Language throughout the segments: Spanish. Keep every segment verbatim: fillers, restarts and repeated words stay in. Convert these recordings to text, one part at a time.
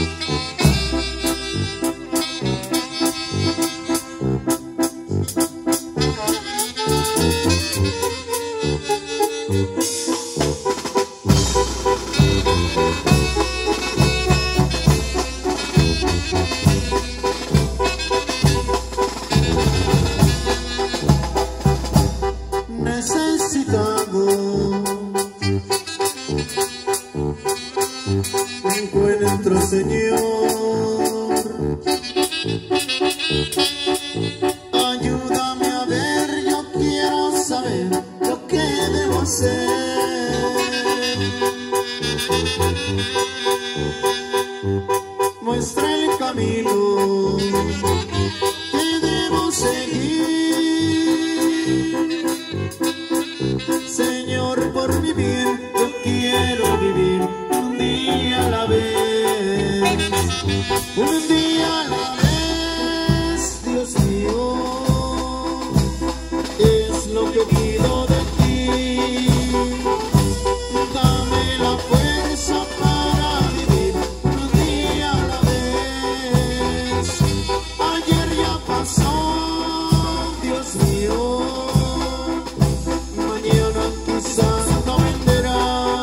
Encuentro, Señor, ayúdame a ver, yo quiero saber lo que debo hacer. Muestra el camino que debo seguir. Señor, por mi bien, yo quiero vivir un día a la vez, un día a la vez, Dios mío, es lo que pido de ti. Dame la fuerza para vivir un día a la vez. Ayer ya pasó, Dios mío, mañana quizás no vendrá.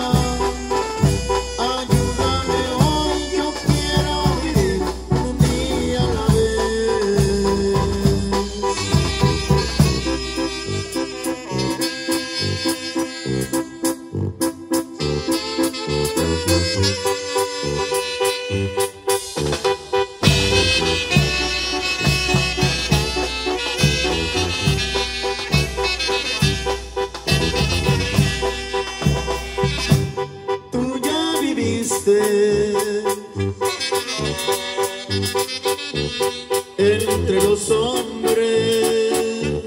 Ayúdame hoy, yo quiero vivir un día a la vez. Tú ya viviste entre los hombres,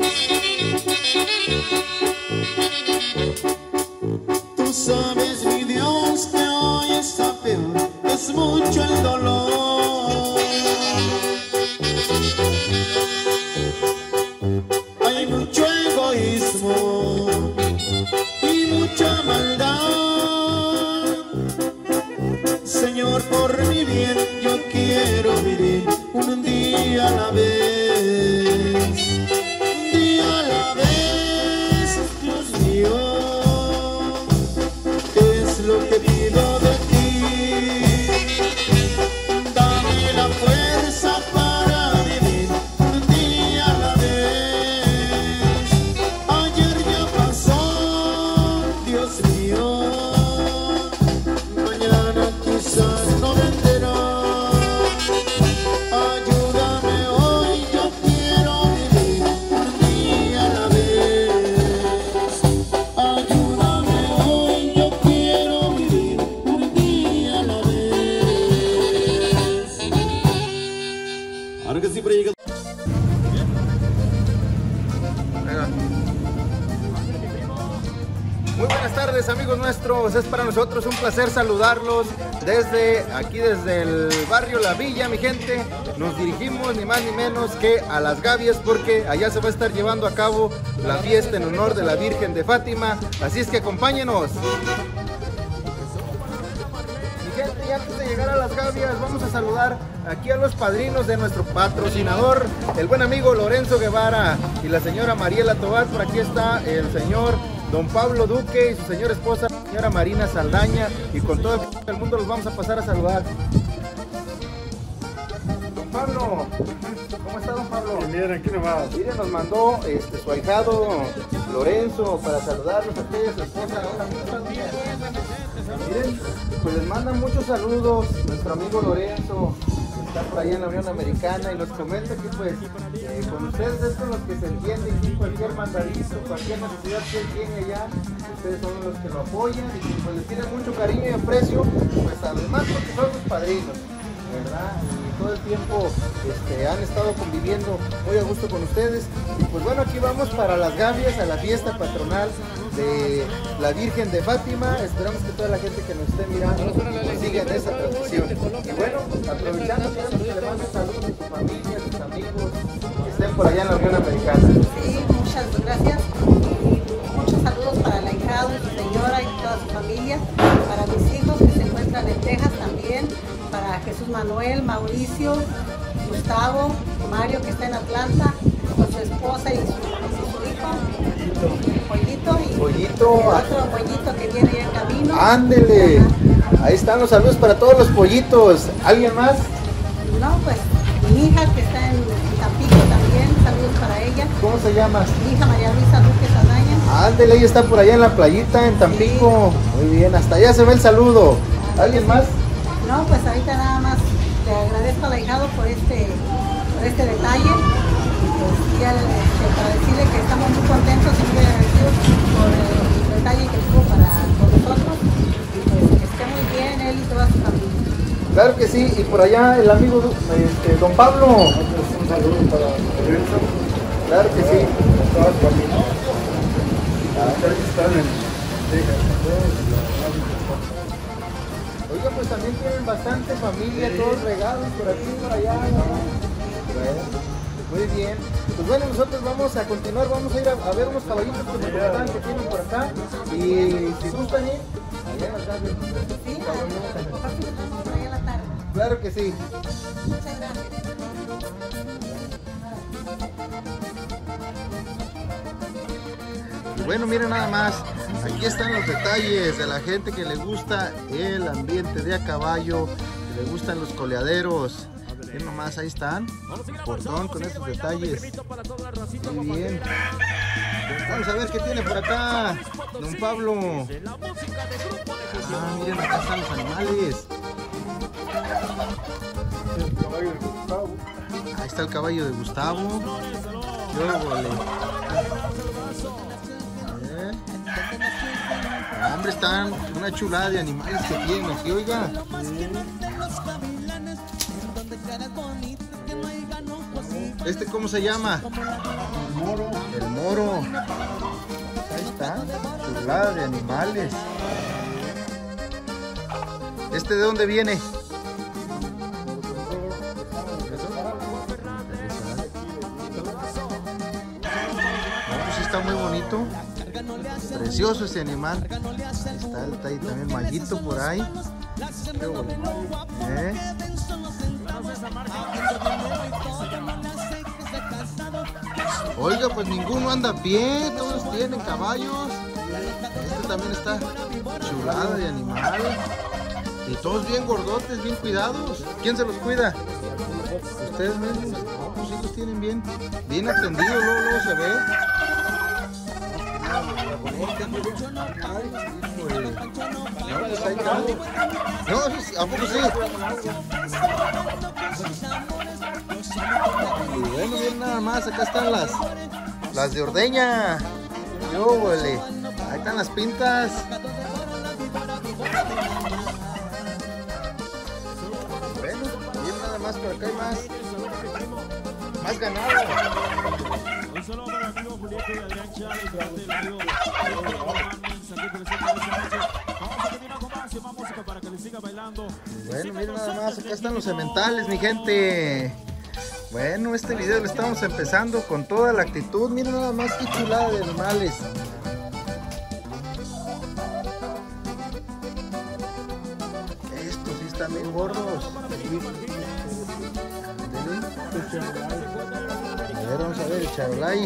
tú sabes, mi Dios, que hoy está peor, es mucho el dolor. Hay mucho egoísmo y mucha maldad. Señor, por mi bien, yo quiero vivir un día a la vez, un día a la vez, Dios mío, es lo que pido de ti. Dame la fuerza para vivir un día a la vez. Ayer ya pasó, Dios mío, mañana quizás no vendrá. Ayúdame hoy, yo quiero vivir un día a la vez. Ayúdame hoy, yo quiero vivir un día a la vez. Ahora que siempre llega. Muy buenas tardes, amigos nuestros, es para nosotros un placer saludarlos desde aquí, desde el barrio La Villa, mi gente. Nos dirigimos ni más ni menos que a Las Gavias, porque allá se va a estar llevando a cabo la fiesta en honor de la Virgen de Fátima, así es que acompáñenos. Mi gente, y antes de llegar a Las Gavias, vamos a saludar aquí a los padrinos de nuestro patrocinador, el buen amigo Lorenzo Guevara y la señora Mariela Tobar. Por aquí está el señor don Pablo Duque y su señora esposa, la señora Marina Saldaña, y con todo el mundo los vamos a pasar a saludar. Don Pablo, ¿cómo está, don Pablo? Bien, aquí nomás. Miren, nos mandó este, su ahijado Lorenzo para saludarlos a ustedes, su esposa. Hola, ¿cómo están? Miren, pues les mandan muchos saludos nuestro amigo Lorenzo, que está por allá en la Unión Americana, y nos comenta que pues eh, con ustedes es con los que se entiende, y cualquier mandadito, cualquier necesidad que él tiene allá, ustedes son los que lo apoyan y que pues les tienen mucho cariño y aprecio, pues además porque son sus padrinos, ¿verdad? Y todo el tiempo este, han estado conviviendo muy a gusto con ustedes. Y pues bueno, aquí vamos para Las Gavias, a la fiesta patronal de la Virgen de Fátima. Esperamos que toda la gente que nos esté mirando pues, siga en esa tradición. Y bueno, aprovechando, queremos que le manden saludos a su familia, a sus amigos que estén por allá en la Unión Americana. Sí, muchas gracias. Muchos saludos para la hijada de su señora y toda su familia, para mis hijos que se encuentran en Texas también, para para Jesús Manuel, Mauricio, Gustavo, Mario que está en Atlanta, con su esposa y su, y su hijo, Pollito, y Pollito. el otro pollito que viene ya en camino. Ándele. Ahí están los saludos para todos los pollitos. ¿Alguien más? No, pues mi hija que está en Tampico también, saludos para ella. ¿Cómo se llama? Mi hija María Luisa Duque Saldaña. Ándele, ella está por allá en la playita, en Tampico. Muy bien, hasta allá se ve el saludo. ¿Alguien más? No, pues ahorita nada más le agradezco al ahijado por este, por este detalle. Y pues ya este, para decirle que estamos muy contentos y muy agradecidos por el detalle que tuvo para con nosotros. Y pues que esté muy bien él y toda su familia. Claro que sí, y por allá el amigo este, don Pablo. Un saludo para Lorenzo. Claro que sí. Toda su familia. Ustedes están en Texas. Oiga, pues también tienen bastante familia, todos regados por aquí y por allá. ¿No? Bueno, muy bien. Pues bueno, nosotros vamos a continuar, vamos a ir a, a ver unos caballitos que nos gustan, que tienen por acá. Y si gustan ir, allá en la tarde. Sí, por ahí en la tarde. Claro que sí. Muchas gracias. Y bueno, miren nada más, aquí están los detalles de la gente que le gusta el ambiente de a caballo, que le gustan los coleaderos. Miren nomás, ahí están, portón con estos detalles. Muy bien. Vamos a ver qué tiene por acá, don Pablo. Ah, miren, acá están los animales. Ahí está el caballo de Gustavo. Yo, vale. Eh. Ah, hombre, están una chulada de animales que tienen aquí, oiga. ¿Este cómo se llama? El moro. El moro. Ahí está, chulada de animales. ¿Este de dónde viene? Está muy bonito, precioso ese animal. Ahí está, está ahí también Mallito por ahí. ¿Eh? Oiga, pues ninguno anda bien, todos tienen caballos. Este también está chulada de animal. Y todos bien gordotes, bien cuidados. ¿Quién se los cuida? Ustedes mismos. No, pues sí los tienen bien, bien atendidos, luego, luego se ve. No, pues ahí está. No, ¿a poco sí? Y bueno, bien nada más, acá están las las de ordeña. Yo, huele. Ahí están las pintas. Bueno, bien nada más, por acá hay más. Más ganado. Un saludo para el amigo Julieta y Adrián Chávez, el amigo aquí presente esta noche. Vamos a continuar con más y más música para que les siga bailando. Bueno, miren nada más, acá están los sementales, mi gente. Bueno, este video lo estamos empezando con toda la actitud. Miren nada más qué chulada de animales. Estos sí están bien gordos. A ver, vamos a ver el charolay.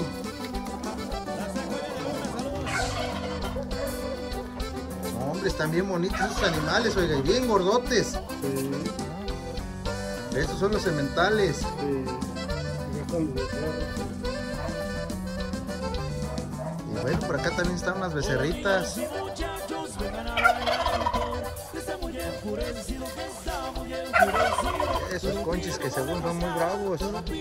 Hombre, están bien bonitos esos animales, oiga, y bien gordotes. Sí. Estos son los sementales. Sí. Y bueno, por acá también están unas becerritas. Esos conchis que según son muy bravos.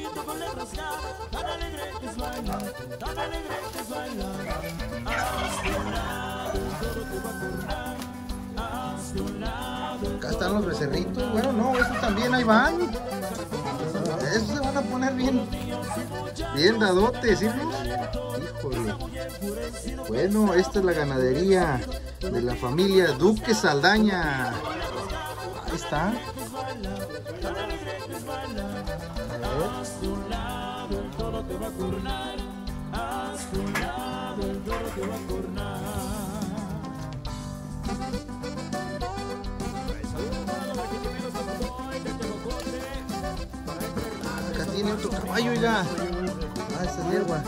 Acá están los becerritos. Bueno, no, estos también ahí van. Esos se van a poner bien, bien dadotes, ¿sí? Híjole. Bueno, esta es la ganadería de la familia Duque Saldaña. Ahí está. tenía otro caballo, oiga. Ah, esa es yegua.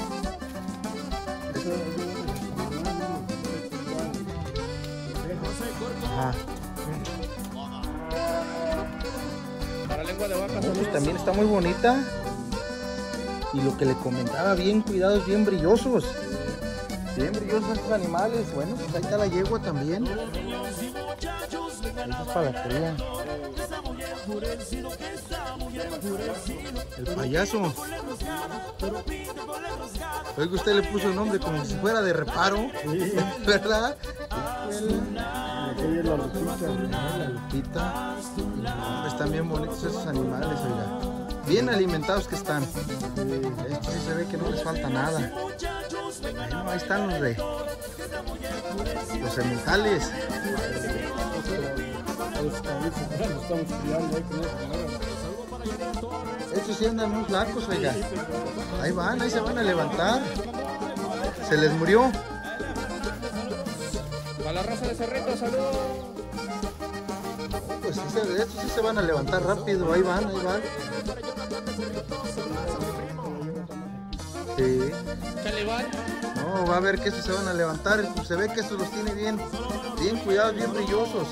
Ajá. Para lengua de vaca. No, pues también está muy bonita. Y lo que le comentaba, bien cuidados, bien brillosos. Bien brillosos estos animales. Bueno, pues ahí está la yegua también. Esa es para la cría. El payaso. Oiga, usted le puso el nombre como si fuera de reparo. Sí. ¿Verdad? Aquella es la Lupita. La Lupita. Están bien bonitos esos animales, oiga. Bien alimentados que están. Estos sí se ve que no les falta nada. Bueno, ahí están los de los sementales. Estamos criando. Estos sí andan muy flacos, oiga. Ahí van, ahí se van a levantar. Se les murió. Para la raza de Cerrito, saludos. Pues sí, se- estos sí se van a levantar rápido. Ahí van, ahí van. Sí. Chalibán. No, va a ver que estos se van a levantar. Pues se ve que estos los tiene bien, bien cuidados, bien brillosos.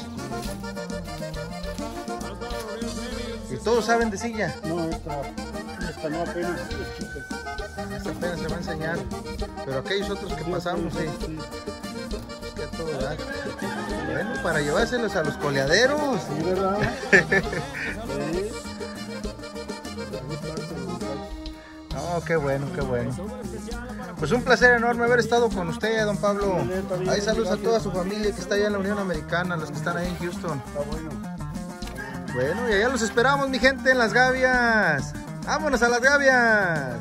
Y todos saben de silla. No, esta, esta no apenas es chica. Esta apenas se va a enseñar. Pero aquellos otros que pasamos, sí. Sí, Es que a todo dar. Bueno, para llevárselos a los coleaderos. sí, ¿verdad? Sí. No, qué bueno, qué bueno. Pues un placer enorme haber estado con usted, don Pablo. Ahí saludos a toda su familia que está allá en la Unión Americana, los que están ahí en Houston. Está bueno. Bueno, y allá los esperamos, mi gente, en Las Gavias. ¡Vámonos a Las Gavias!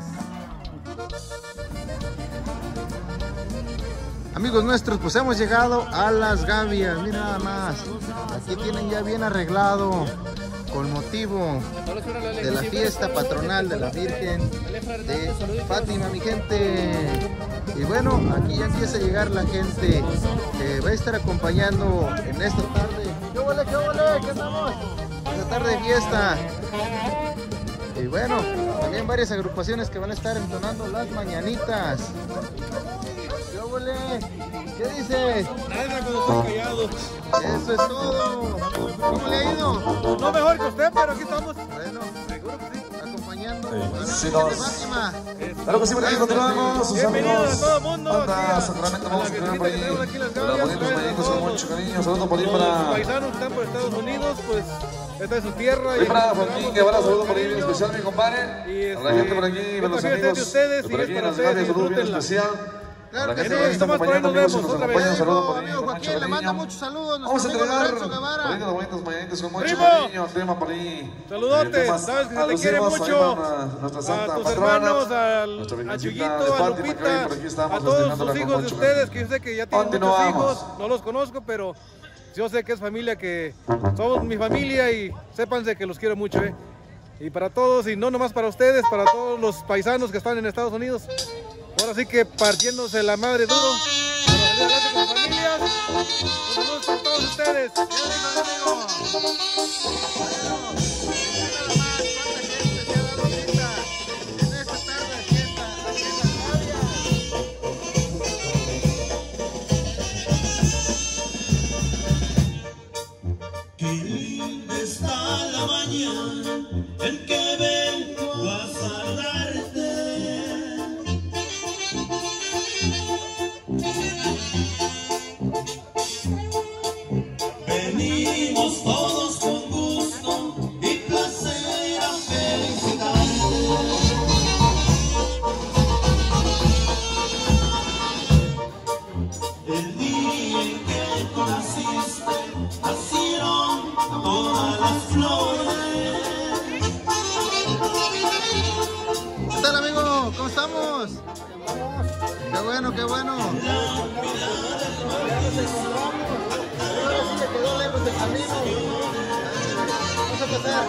Amigos nuestros, pues hemos llegado a Las Gavias. Mira nada más. Aquí tienen ya bien arreglado con motivo de la fiesta patronal de la Virgen de Fátima, mi gente. Y bueno, aquí ya empieza a llegar la gente que va a estar acompañando en esta tarde. ¿Qué huele, qué huele? ¿Qué estamos? Esta tarde de fiesta. Y bueno, también varias agrupaciones que van a estar entonando las mañanitas. ¿Qué huele? ¿Qué dices? Nada cuando estoy callado. Eso es todo. ¿Cómo le ha ido? No mejor que usted, pero aquí estamos. Bueno, seguro que sí. Acompañando Sí, a la sí, Virgen nos- de Fátima. Claro que sí, por aquí continuamos. Sus Bienvenidos amigos. a todo el mundo. Banda aquí a- Sacramento, a vamos la a continuar visita por que ahí. tenemos aquí en Las Los Gavias. bonitos Gracias a mañanitos con todos mucho cariño. Saludos por ahí los para. paisanos que están por Estados Unidos, pues esta es su tierra. Ahí para esperamos Joaquín con Guevara, todo saludos por ahí bien cariño. especial, mi compadre. Y A la este, gente por aquí, esta para los fiesta es de amigos. ustedes y Por es aquí en para Las ustedes, Gavias, saludos bien disfrútenla. especial. Claro A la que gente sí. que está Tomás, por ahí acompañando, nos amigos, que vemos nos otra acompañan, vez. saludos por ahí Amigo con mucho Joaquín, le manda cariño. muchos saludos. Vamos a Nuestro amigo entregar Lorenzo Guevara. por ahí los bonitos mañanitos con mucho ¡Primo! cariño. Tema por ahí. Saludotes, eh, temas sabes que se te quiere alusivos ahí mucho para nuestra a santa tus patrona, hermanos, al, nuestra a virgencita Chuyito, de a Fátima, que hoy Lupita, por aquí estamos a todos destinándola sus con hijos de mucho ustedes, cariño. que yo sé que ya tienen muchos Continuamos. hijos, no los conozco, pero yo sé que es familia, que somos mi familia y sépanse que los quiero mucho, ¿eh? Y para todos, y no nomás para ustedes, para todos los paisanos que están en Estados Unidos. Ahora sí que partiéndose la madre duro. Pero salir adelante con familias. Un saludo para todos ustedes. Ya dijo, amigo. Bueno, mira nada más cuánta gente se ha dado cita en esta tarde de fiesta aquí en Las Gavias. Qué linda está la mañana en que vengo a saludarte. Venimos todos con gusto y placer a felicitarte. El día en que tú naciste, nacieron todas las flores. ¿Qué tal, amigo? ¿Cómo estamos? Qué bueno, qué bueno. Ahora sí le quedó lejos el camino. Vamos a pasar.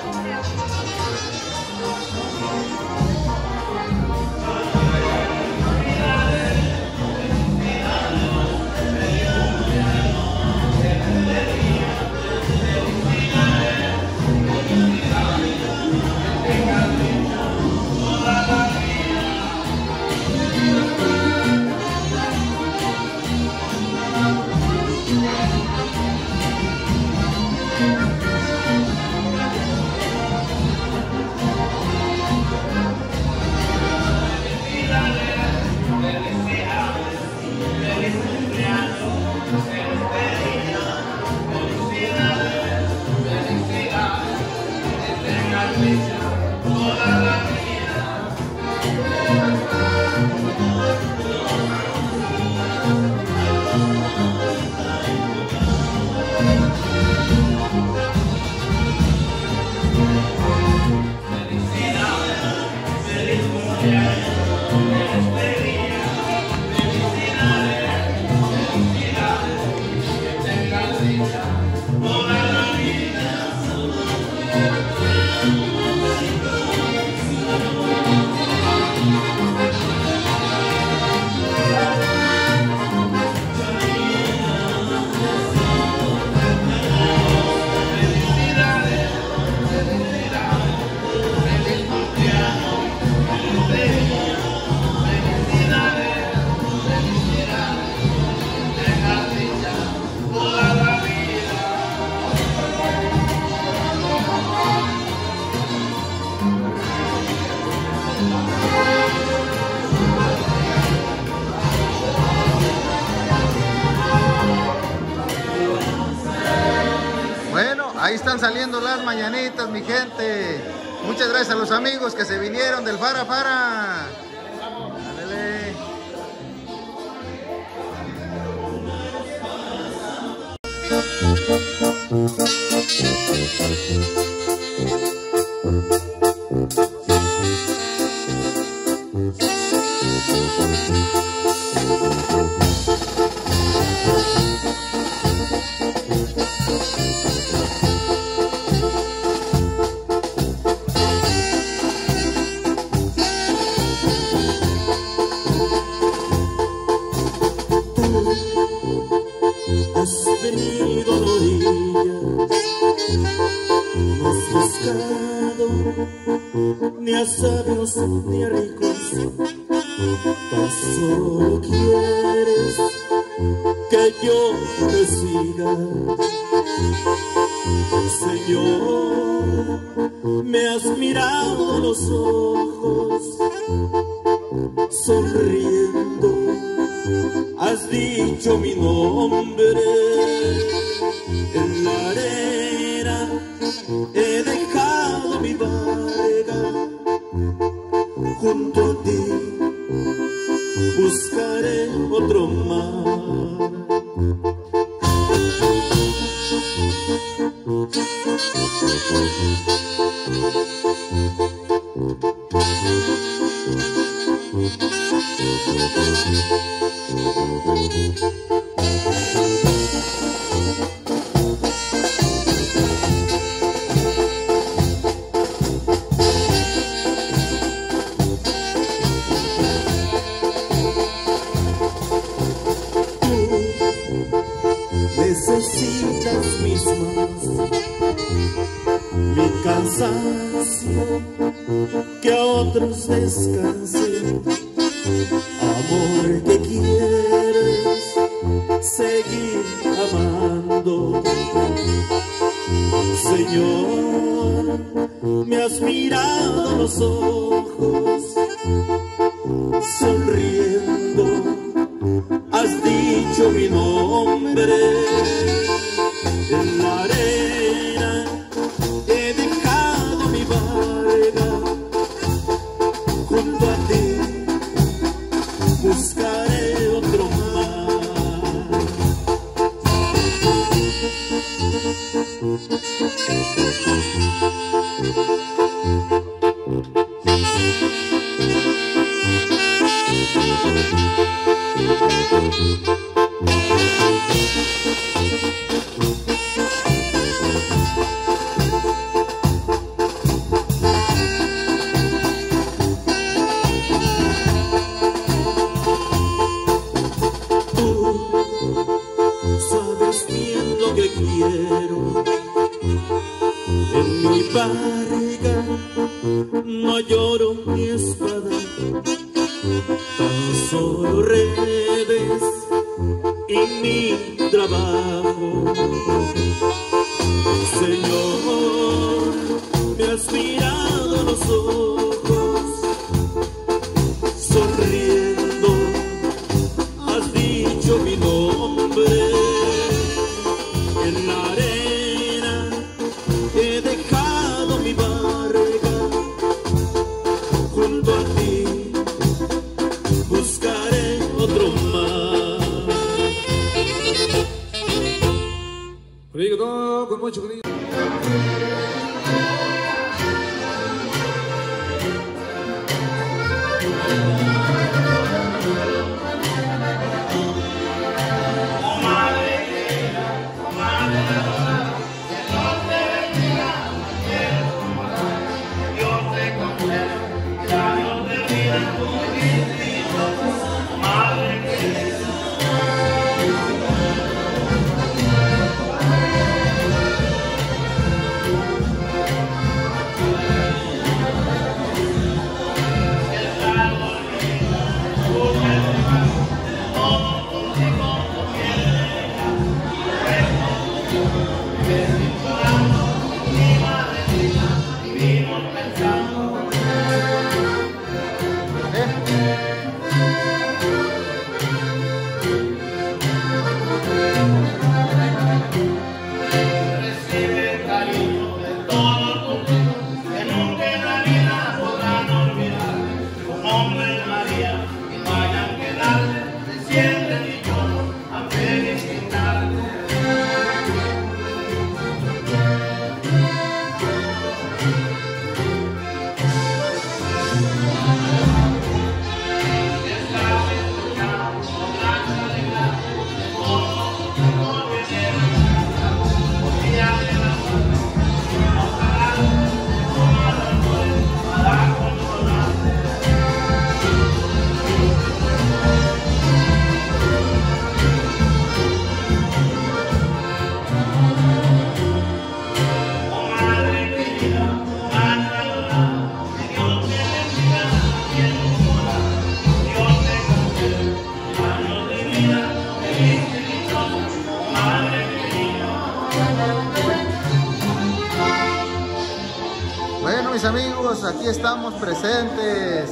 Ahí están saliendo las mañanitas, mi gente. Muchas gracias a los amigos que se vinieron del Fara Fara. Ándale. Has venido a la orilla, no has buscado ni a sabios ni a ricos, tan solo quieres que yo te siga. Señor, me has mirado a los ojos, sonriendo has dicho mi nombre. En la arena he dejado mi barca, junto a ti buscaré otro mar. Necesitas mis manos, mi cansancio, que a otros descansen. Amor que quieres seguir amando. Señor, me has mirado a los ojos, sonriendo has dicho mi nombre. En la arena he dejado mi barca, junto a ti buscaré otro mar. Sabes bien lo que quiero. En mi barriga no lloro ni espada, tan solo redes y mi trabajo. Señor, me has mirado a los ojos, sonriendo has dicho mi nombre. En la arena he dejado mi barca, junto a ti buscaré otro mar. Rico, todo con mucho cariño. mis amigos, aquí estamos presentes.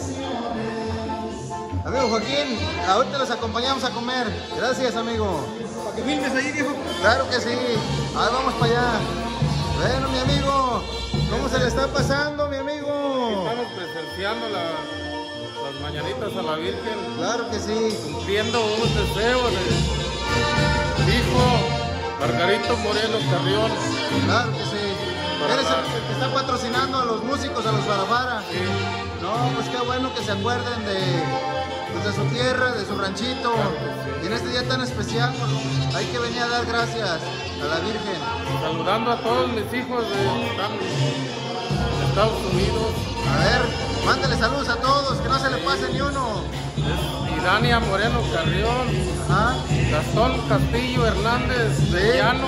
Amigo Joaquín, ahorita los acompañamos a comer. Gracias, amigo. ¿Para que filmes ahí, viejo? Claro que sí. Ahí vamos para allá. Bueno, mi amigo, ¿cómo se le está pasando, mi amigo? Estamos presenciando la, las mañanitas a la Virgen. Claro que sí. Cumpliendo unos deseos de hijo Margarito Moreno Carrión. Claro que sí. Eres el que está patrocinando a los músicos, a los Farafara. Sí. No, pues qué bueno que se acuerden de, pues de su tierra, de su ranchito. Y en este día tan especial, hay que venir a dar gracias a la Virgen. Saludando a todos mis hijos de, de Estados Unidos. A ver, mándale saludos a todos, que no se le pase ni uno. Idania Moreno Carrión. Ajá. Gastón Castillo Hernández de Sí. Llano.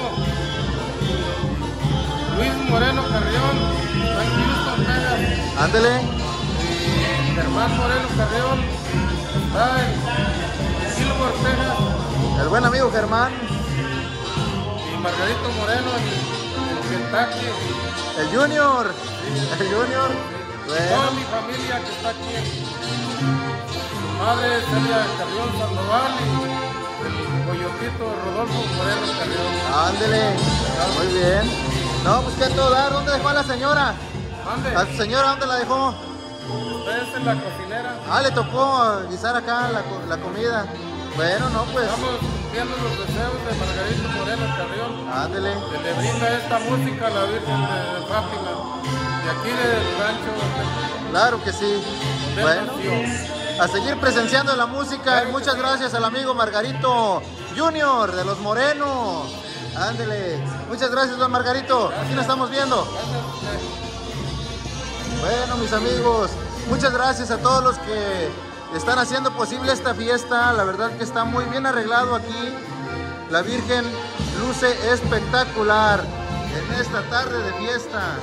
Luis Moreno Carrión, está en Houston, Texas. Ándele. Y Germán Moreno Carrión está en Silver, Texas. El buen amigo Germán. Y Margarito Moreno en, en Kentucky. El Junior. El Junior. Toda Bueno. mi familia que está aquí. Mi madre Celia Carrión Sandoval y el coyotito Rodolfo Moreno Carrión. Ándele. Muy bien. No, pues que a todo dar. ¿Dónde dejó a la señora? Mande, ¿A su señora dónde la dejó? ustedes en la cocinera. Ah, le tocó guisar acá la, co- la comida. Bueno, no, pues. Estamos cumpliendo los deseos de Margarito Moreno Carrión. Ándele. Que le brinda esta música a la Virgen de Fátima. De aquí del rancho donde, Claro que sí. donde Bueno, nació. a seguir presenciando la música. Y muchas gracias al amigo Margarito Junior de los Morenos. Ándele. Muchas gracias, don Margarito. Aquí nos estamos viendo. Bueno, mis amigos, muchas gracias a todos los que están haciendo posible esta fiesta. La verdad que está muy bien arreglado aquí. La Virgen luce espectacular en esta tarde de fiestas.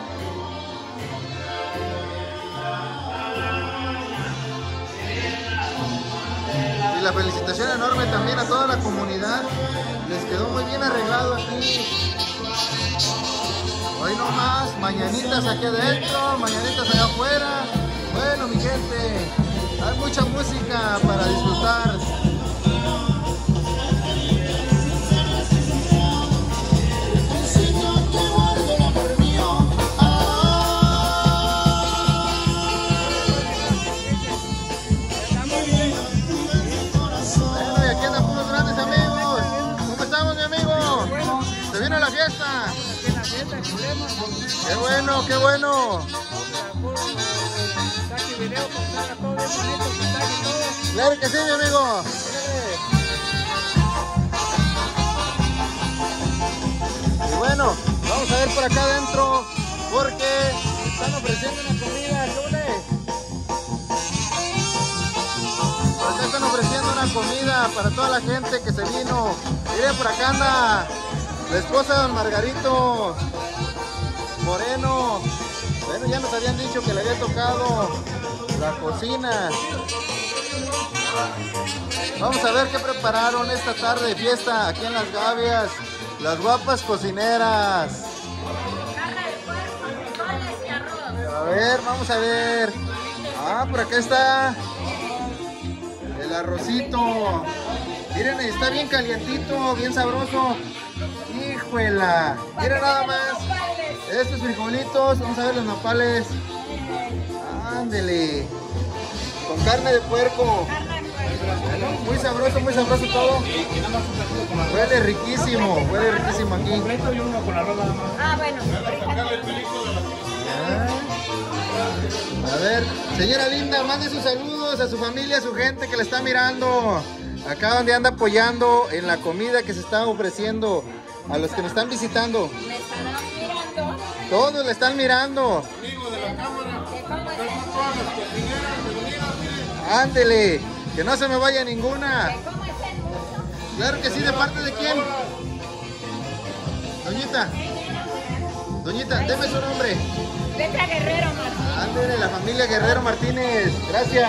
Y la felicitación enorme también a toda la comunidad. Les quedó muy bien arreglado aquí. Hoy no más, mañanitas aquí adentro, mañanitas allá afuera. Bueno, mi gente, hay mucha música para disfrutar. Bueno, y aquí andan puros grandes amigos. ¿Cómo estamos, mi amigo? ¿Se viene la fiesta? Qué bueno, qué bueno. Claro que sí, mi amigo. Y bueno, vamos a ver por acá adentro porque están ofreciendo una comida el lunes. Por acá están ofreciendo una comida para toda la gente que se vino. Miren, por acá anda la esposa de don Margarito Moreno. Bueno, ya nos habían dicho que le había tocado la cocina. Vamos a ver qué prepararon esta tarde de fiesta aquí en Las Gavias. Las guapas cocineras. A ver, vamos a ver. Ah, por acá está el arrocito. Miren, está bien calientito, bien sabroso. Híjuela. Miren nada más. Estos frijolitos, vamos a ver los nopales. Ándele. Con carne de puerco. Bueno, muy sabroso, muy sabroso todo. Huele riquísimo, huele riquísimo aquí. Ah, bueno. A ver, señora linda, mande sus saludos a su familia, a su gente que le está mirando. Acá donde anda apoyando en la comida que se está ofreciendo a los que nos están visitando. Me estarán mirando. Todos le están mirando. Ándele, que no se me vaya ninguna. ¿Cómo es el mucho? Claro que sí, ¿de parte de quién? Doñita. Doñita, deme su nombre. Letra Guerrero, Martín. Ándele, la familia Guerrero Martínez. Gracias.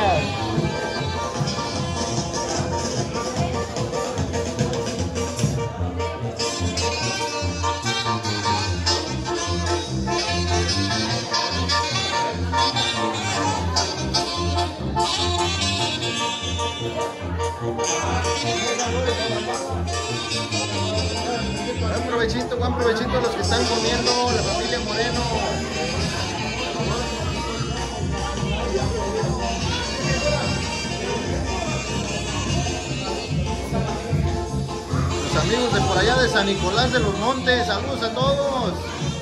Buen provechito, buen provechito a los que están comiendo, la familia Moreno. Los amigos de por allá de San Nicolás de los Montes, saludos a todos.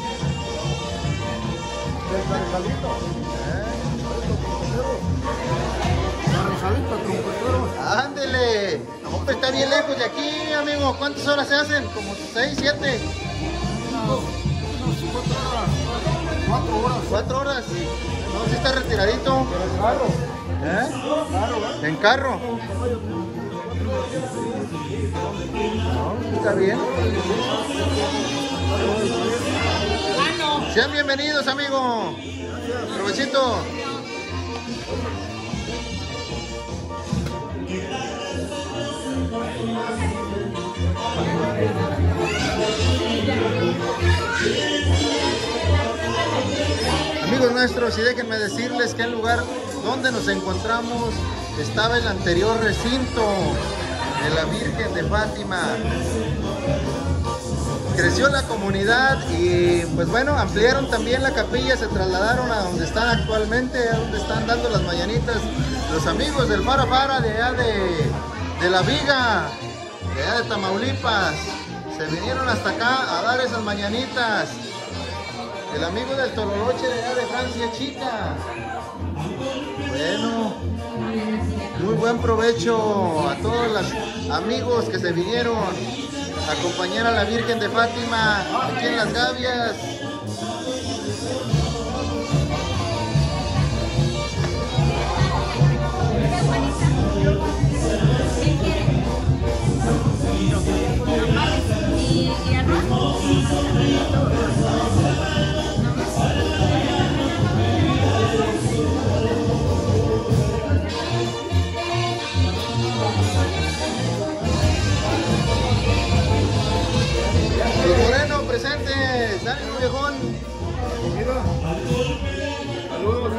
Ándele, no, pues está bien lejos de aquí, amigo. ¿Cuántas horas se hacen? ¿Como seis, siete? Cuatro horas. ¿Cuatro horas? No, si está retiradito. ¿Eh? ¿En carro? No, está bien. Sean bienvenidos, amigo. Provechito. Amigos nuestros, y déjenme decirles que el lugar donde nos encontramos estaba el anterior recinto de la Virgen de Fátima. Creció la comunidad y pues bueno, ampliaron también la capilla, se trasladaron a donde están actualmente, a donde están dando las mañanitas los amigos del Fara Fara de allá de, de La Viga, de allá de Tamaulipas. Se vinieron hasta acá a dar esas mañanitas. El amigo del Tololoche de allá de Francia Chica. Bueno, muy buen provecho a todos los amigos que se vinieron a acompañar a la Virgen de Fátima aquí en Las Gavias. Los Moreno presentes, ánimo viejón. Saludos.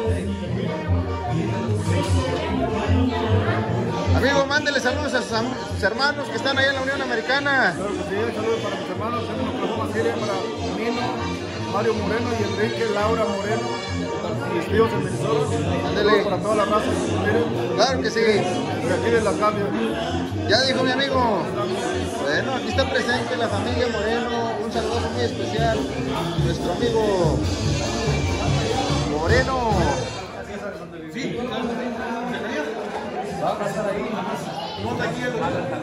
Amigo, mándele saludos a sus, am- sus hermanos que están allá en la Unión Americana. Claro que sí, saludos para mis hermanos en Oklahoma City, para Nino, Mario Moreno y Enrique, Laura Moreno, mis tíos en Minnesota. Ándele. Saludos para toda la raza que nos miren. Claro que sí. De aquí de Las Gavias. Ya dijo mi amigo. Bueno, aquí está presente la familia Moreno. Un saludo muy especial. Nuestro amigo Moreno. Sí. Va a pasar ahí. Ponte aquí el...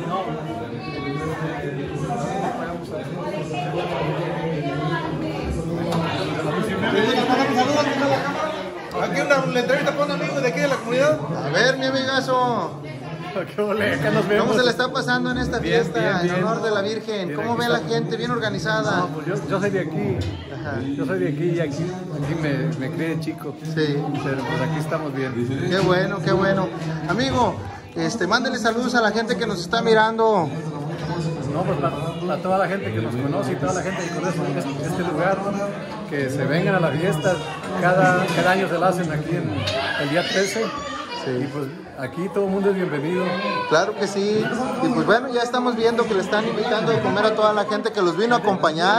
Aquí una, una entrevista con un amigo de aquí de la comunidad. A ver, mi amigazo. Qué ole, acá nos vemos. ¿Cómo se le está pasando en esta Bien, fiesta bien, bien. en honor de la Virgen? Bien, ¿Cómo aquí ve la estamos. gente? Bien organizada. No, pues yo, yo soy de aquí. Ajá. Yo soy de aquí y aquí, aquí me, me crié de chico. Sí. Pero pues aquí estamos bien. Qué bueno, qué bueno. Amigo, este, mándele saludos a la gente que nos está mirando. No, pues a, a toda la gente que nos conoce y toda la gente que conoce este, este lugar, que se vengan a la fiesta. Cada, cada año se la hacen aquí en el día trece. Sí. Y pues aquí todo el mundo es bienvenido. Claro que sí. Y pues bueno, ya estamos viendo que le están invitando a comer a toda la gente que los vino a acompañar.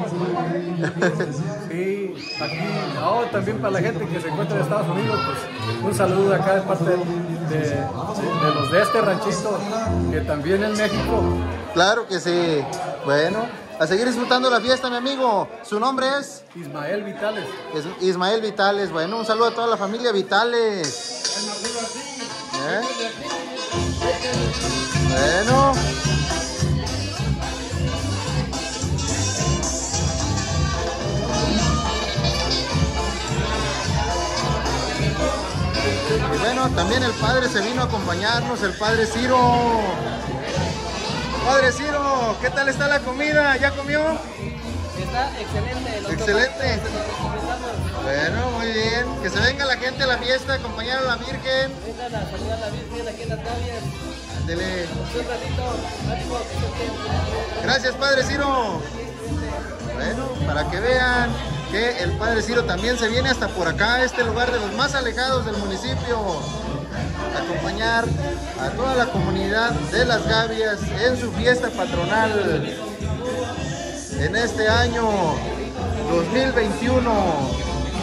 Sí, aquí, no, también para la gente que se encuentra en Estados Unidos, pues un saludo de acá de parte de, de, de los de este ranchito, que también en México. Claro que sí. Bueno, a seguir disfrutando la fiesta, mi amigo. ¿Su nombre es? Ismael Vitales. Es Ismael Vitales. Bueno, un saludo a toda la familia Vitales. ¿Eh? Bueno. Y bueno, también el padre se vino a acompañarnos, el padre Ciro. Padre Ciro, ¿qué tal está la comida? ¿Ya comió? Está excelente. Los Excelente. tomates, Bueno, muy bien. Que se venga la gente a la fiesta, acompañar a la Virgen. vengan a saludar a la Virgen aquí en las Gavias. Ándele. Un ratito, ánimo, que estén bien. Gracias, Padre Ciro. Bueno, para que vean que el Padre Ciro también se viene hasta por acá, a este lugar de los más alejados del municipio, a acompañar a toda la comunidad de Las Gavias en su fiesta patronal en este año dos mil veintiuno.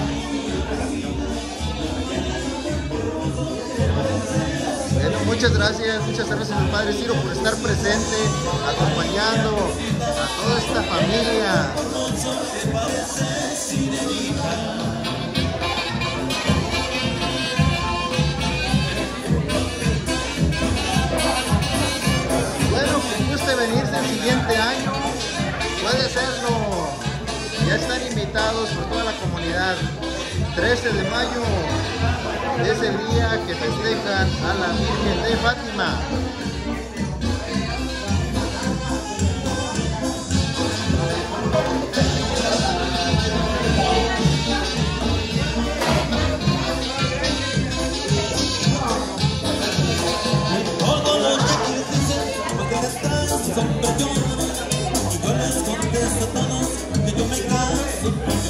Bueno, muchas gracias, muchas gracias al Padre Ciro por estar presente, acompañando a toda esta familia. Bueno, quien guste venirse el siguiente año, puede hacerlo. Ya están invitados por toda la comunidad. trece de mayo es el día que festejan a la Virgen de Fátima. Todo lo que quieres decir, porque estás son personas. Y yo les contesto a todos que yo me caso con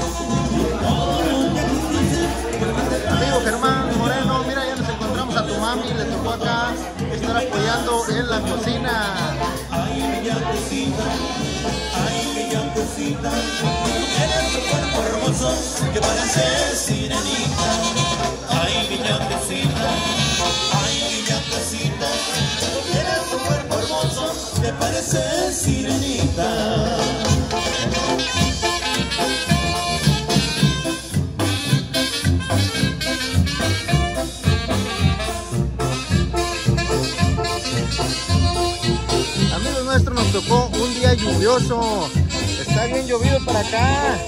Amigo Germán Moreno, mira, ya nos encontramos a tu mami, le tocó acá estar apoyando en la cocina. Ay, mi llanecita, ay, mi llanecita, eres tu cuerpo hermoso que parece sirenita. Ay, mi llanecita, ay, mi llanecita, eres tu cuerpo hermoso que parece sirenita. Nos tocó un día lluvioso, está bien llovido para acá.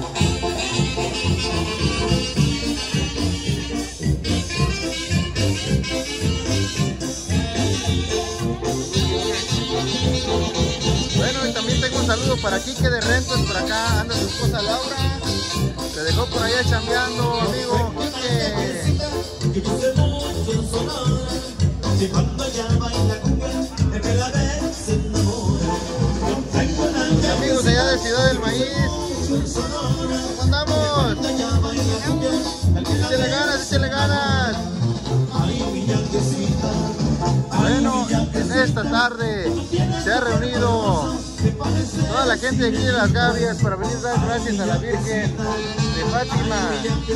Bueno, y también tengo un saludo para Quique de Rentos, por acá anda su esposa Laura, se dejó por allá chambeando, amigo Quique. Que cuando ella baila cumbia, el que la ve se enamora. Amigos de allá de Ciudad del Maíz, ¿cómo andamos? Échale ganas, échale ganas. Bueno, en esta tarde se ha reunido toda la gente de aquí de Las Gavias para venir a dar gracias a la Virgen de Fátima.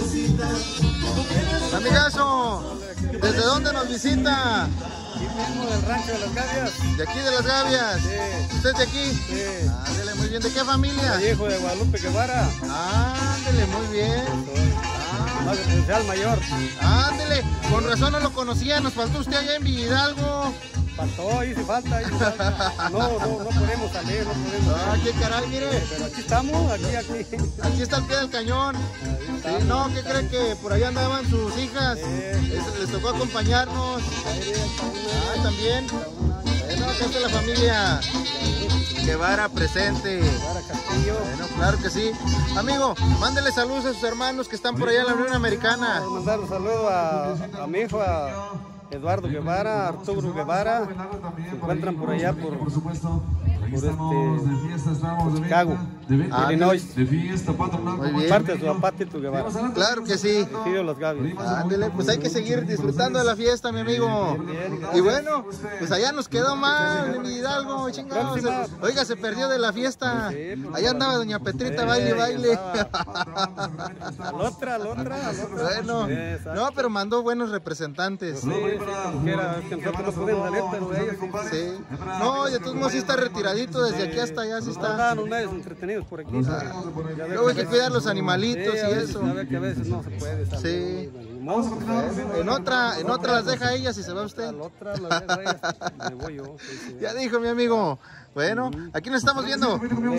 Amigazo, ¿desde dónde nos visita? Aquí mismo del rancho de Las Gavias. ¿De aquí de Las Gavias? Sí. ¿Usted es de aquí? Sí. Ándele, muy bien. ¿De qué familia? Soy hijo de Guadalupe Guevara. Ándele, muy bien. Más de potencial mayor. Ándele, con razón no lo conocía, nos faltó usted allá en Villalgo. Faltó, ahí sí falta, ahí sí falta. No, no, no podemos salir, no podemos Ah, qué caray, mire. Pero aquí estamos, aquí, aquí. Aquí está el pie del cañón. Sí, no, ¿qué cree que por allá andaban sus hijas? Les, les tocó acompañarnos. Ah, también. Bueno, acá está la familia Guevara presente. Guevara Castillo. Bueno, claro que sí. Amigo, mándele saludos a sus hermanos que están por allá en la Unión Americana. Quiero mandar un saludo a, a mi hijo, a Eduardo Guevara, Arturo Guevara. Se encuentran por allá, por, por este, por Chicago, Ah, Illinois. Muy bien. Parte de su papá Tito Guevara. Claro que sí. Ejido Las Gavias. Ándele, pues hay que seguir disfrutando de la fiesta, mi amigo. Y bueno, pues allá nos quedó mal en Hidalgo, chingados. Oiga, se perdió de la fiesta. Allá andaba doña Petrita, baile, baile. A la otra, a la otra, a la otra. Bueno, no, pero mandó buenos representantes. Sí, sí, como quiera, es que nosotros no podemos salir, pero ellos sí. Sí. No, y de todos modos sí está retiradito desde aquí hasta allá, sí está. Estaban unos medios entretenidos por aquí. Luego hay que cuidar los animalitos y eso. A ver que a veces no se puede salir. Sí. En otra, en otra las deja ellas y se va usted. La otra las deja ellas, me voy yo. Sí, sí. Ya dijo mi amigo. Bueno, aquí nos estamos viendo.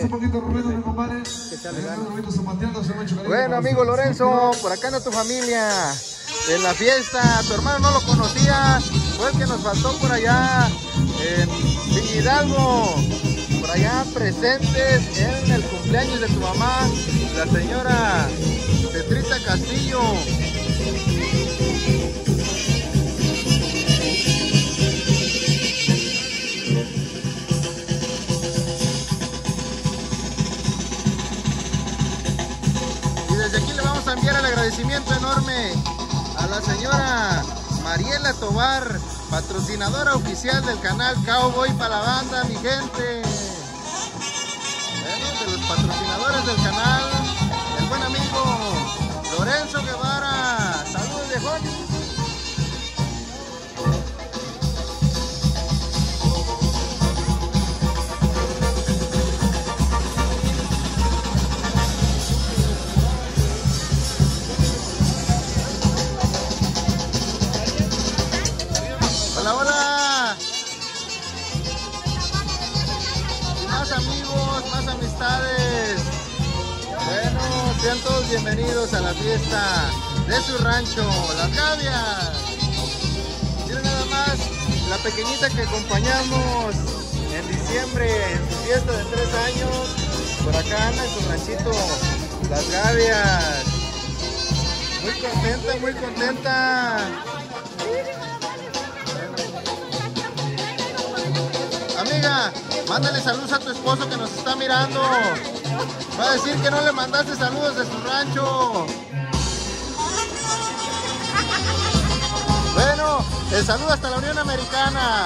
Bueno, amigo Lorenzo, por acá anda tu familia. En la fiesta, tu hermano no lo conocía, fue el que nos faltó por allá en Hidalgo. Por allá presentes en el cumpleaños de tu mamá, la señora Petrita Castillo. agradecimiento enorme a la señora Mariela Tobar, patrocinadora oficial del canal Cowboy para la banda, mi gente. Bueno, de los patrocinadores del canal, el buen amigo Lorenzo Guevara. Saludos, viejón. Hola, hola. Más amigos, más amistades. Bueno, sean todos bienvenidos a la fiesta de su rancho, Las Gavias. Miren nada más, la pequeñita que acompañamos en diciembre en su fiesta de tres años. Por acá anda en su ranchito, Las Gavias. Muy contenta, muy contenta. Amiga, mándale saludos a tu esposo que nos está mirando. Va a decir que no le mandaste saludos de su rancho. Bueno, el saludo hasta la Unión Americana.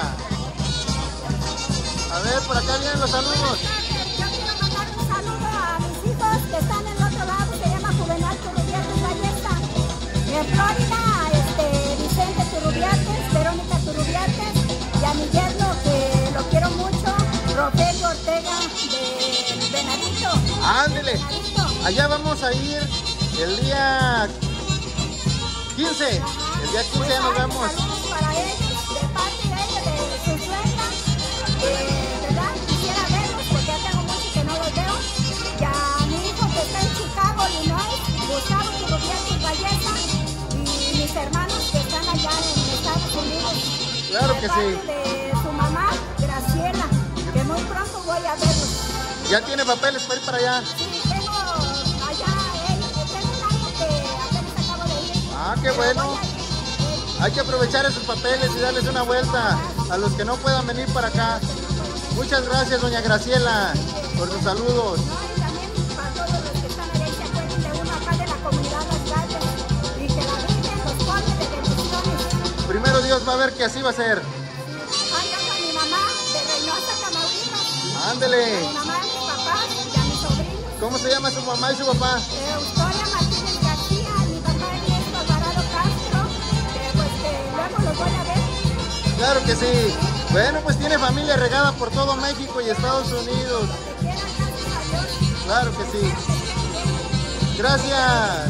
A ver, por acá vienen los saludos. Yo quiero mandar un saludo a mis hijos que están en el otro lado, se llama Juvenal Turrubiates Ballesta. En Florida, este, Vicente Turrubiates, Verónica Turrubiates, y a mi yerno que lo quiero mucho, Rogelio Ortega de Venadito. Ándele, allá vamos a ir el día quince. El día quince ya nos vemos. Saludos para ellos, de parte de ellos, de su suegra. Eh, ¿verdad? Quisiera verlos porque ya tengo mucho que no los veo. Y a mi hijo que está en Chicago, Illinois, Gustavo Turrubiates Ballesta, y mis hermanos que están allá en Estados Unidos. Claro de que parte sí. De su mamá, Graciela, que muy pronto voy a verlos. ¿Ya tiene papeles para ir para allá? Sí, tengo allá, eh, tengo un año que apenas acabo de ir. Ah, qué bueno. Hay que aprovechar esos papeles y darles una vuelta a los que no puedan venir para acá. Muchas gracias, doña Graciela, por sus saludos. Y también para todos los que están allá y se acuerden de uno acá de la comunidad Las Gavias, y que la Virgen los colme de bendiciones. Primero Dios va a ver que así va a ser. Ay, a mi mamá de Reynosa, Tamaulipas. Ándele. A mi mamá, a mis papás y a mis sobrinos. ¿Cómo se llama su mamá y su papá? Eustoria Martínez García, mi papá Ernesto Alvarado Castro, que pues que luego los voy a ver. Claro que sí. Bueno, pues tiene familia regada por todo México y Estados Unidos. Claro que sí. Gracias.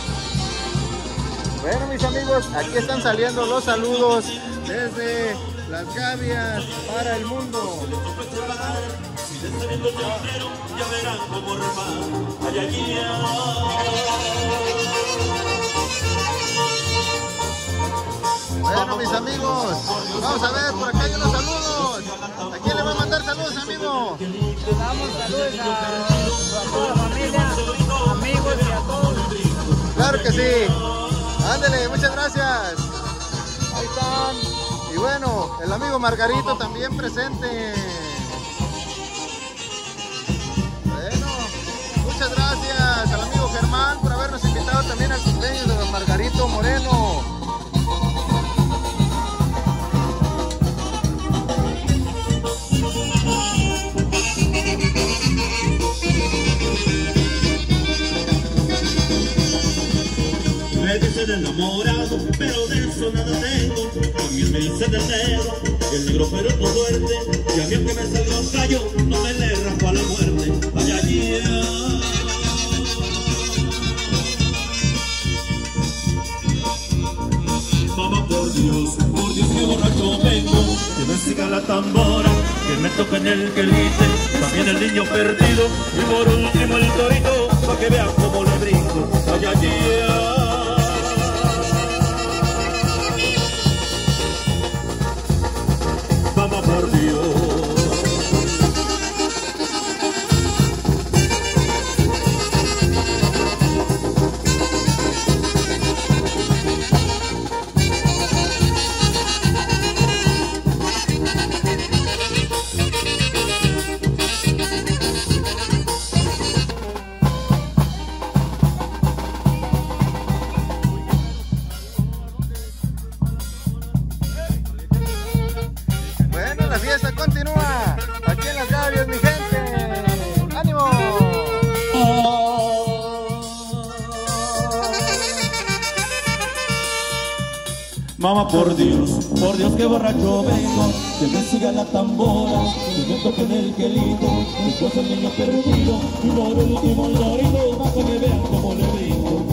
Bueno, mis amigos, aquí están saliendo los saludos desde Las Gavias para el mundo. Bueno, mis amigos, vamos a ver, por acá hay unos saludos. ¿A quién le va a mandar saludos, amigo? Le damos saludos a, a toda la familia, amigos y a todos. Claro que sí. Ándale, muchas gracias. Ahí están. Y bueno, el amigo Margarito también presente. Bueno, muchas gracias al amigo Germán por habernos invitado también al cumpleaños de don Margarito Moreno. Me dicen enamorado, pero de eso nada tengo. También me dicen del negro, el negro pero por suerte. Y a mí aunque me salga un callo, no me le raspo a la muerte. Vaya allí. Mamá, por Dios, por Dios que borracho vengo. Que me siga la tambora, que me toquen el quelite. También el niño perdido. Y por último el torito, pa' que vean cómo le brinco. Vaya allí. Mamá, por Dios. fiesta continúa aquí en Las Gavias, mi gente. ¡Ánimo! Mamá, por Dios, por Dios que borracho vengo, que me siga la tambora, que me toquen el quelito, después el niño perdido, y por último el dorito, para que vean cómo le brinco.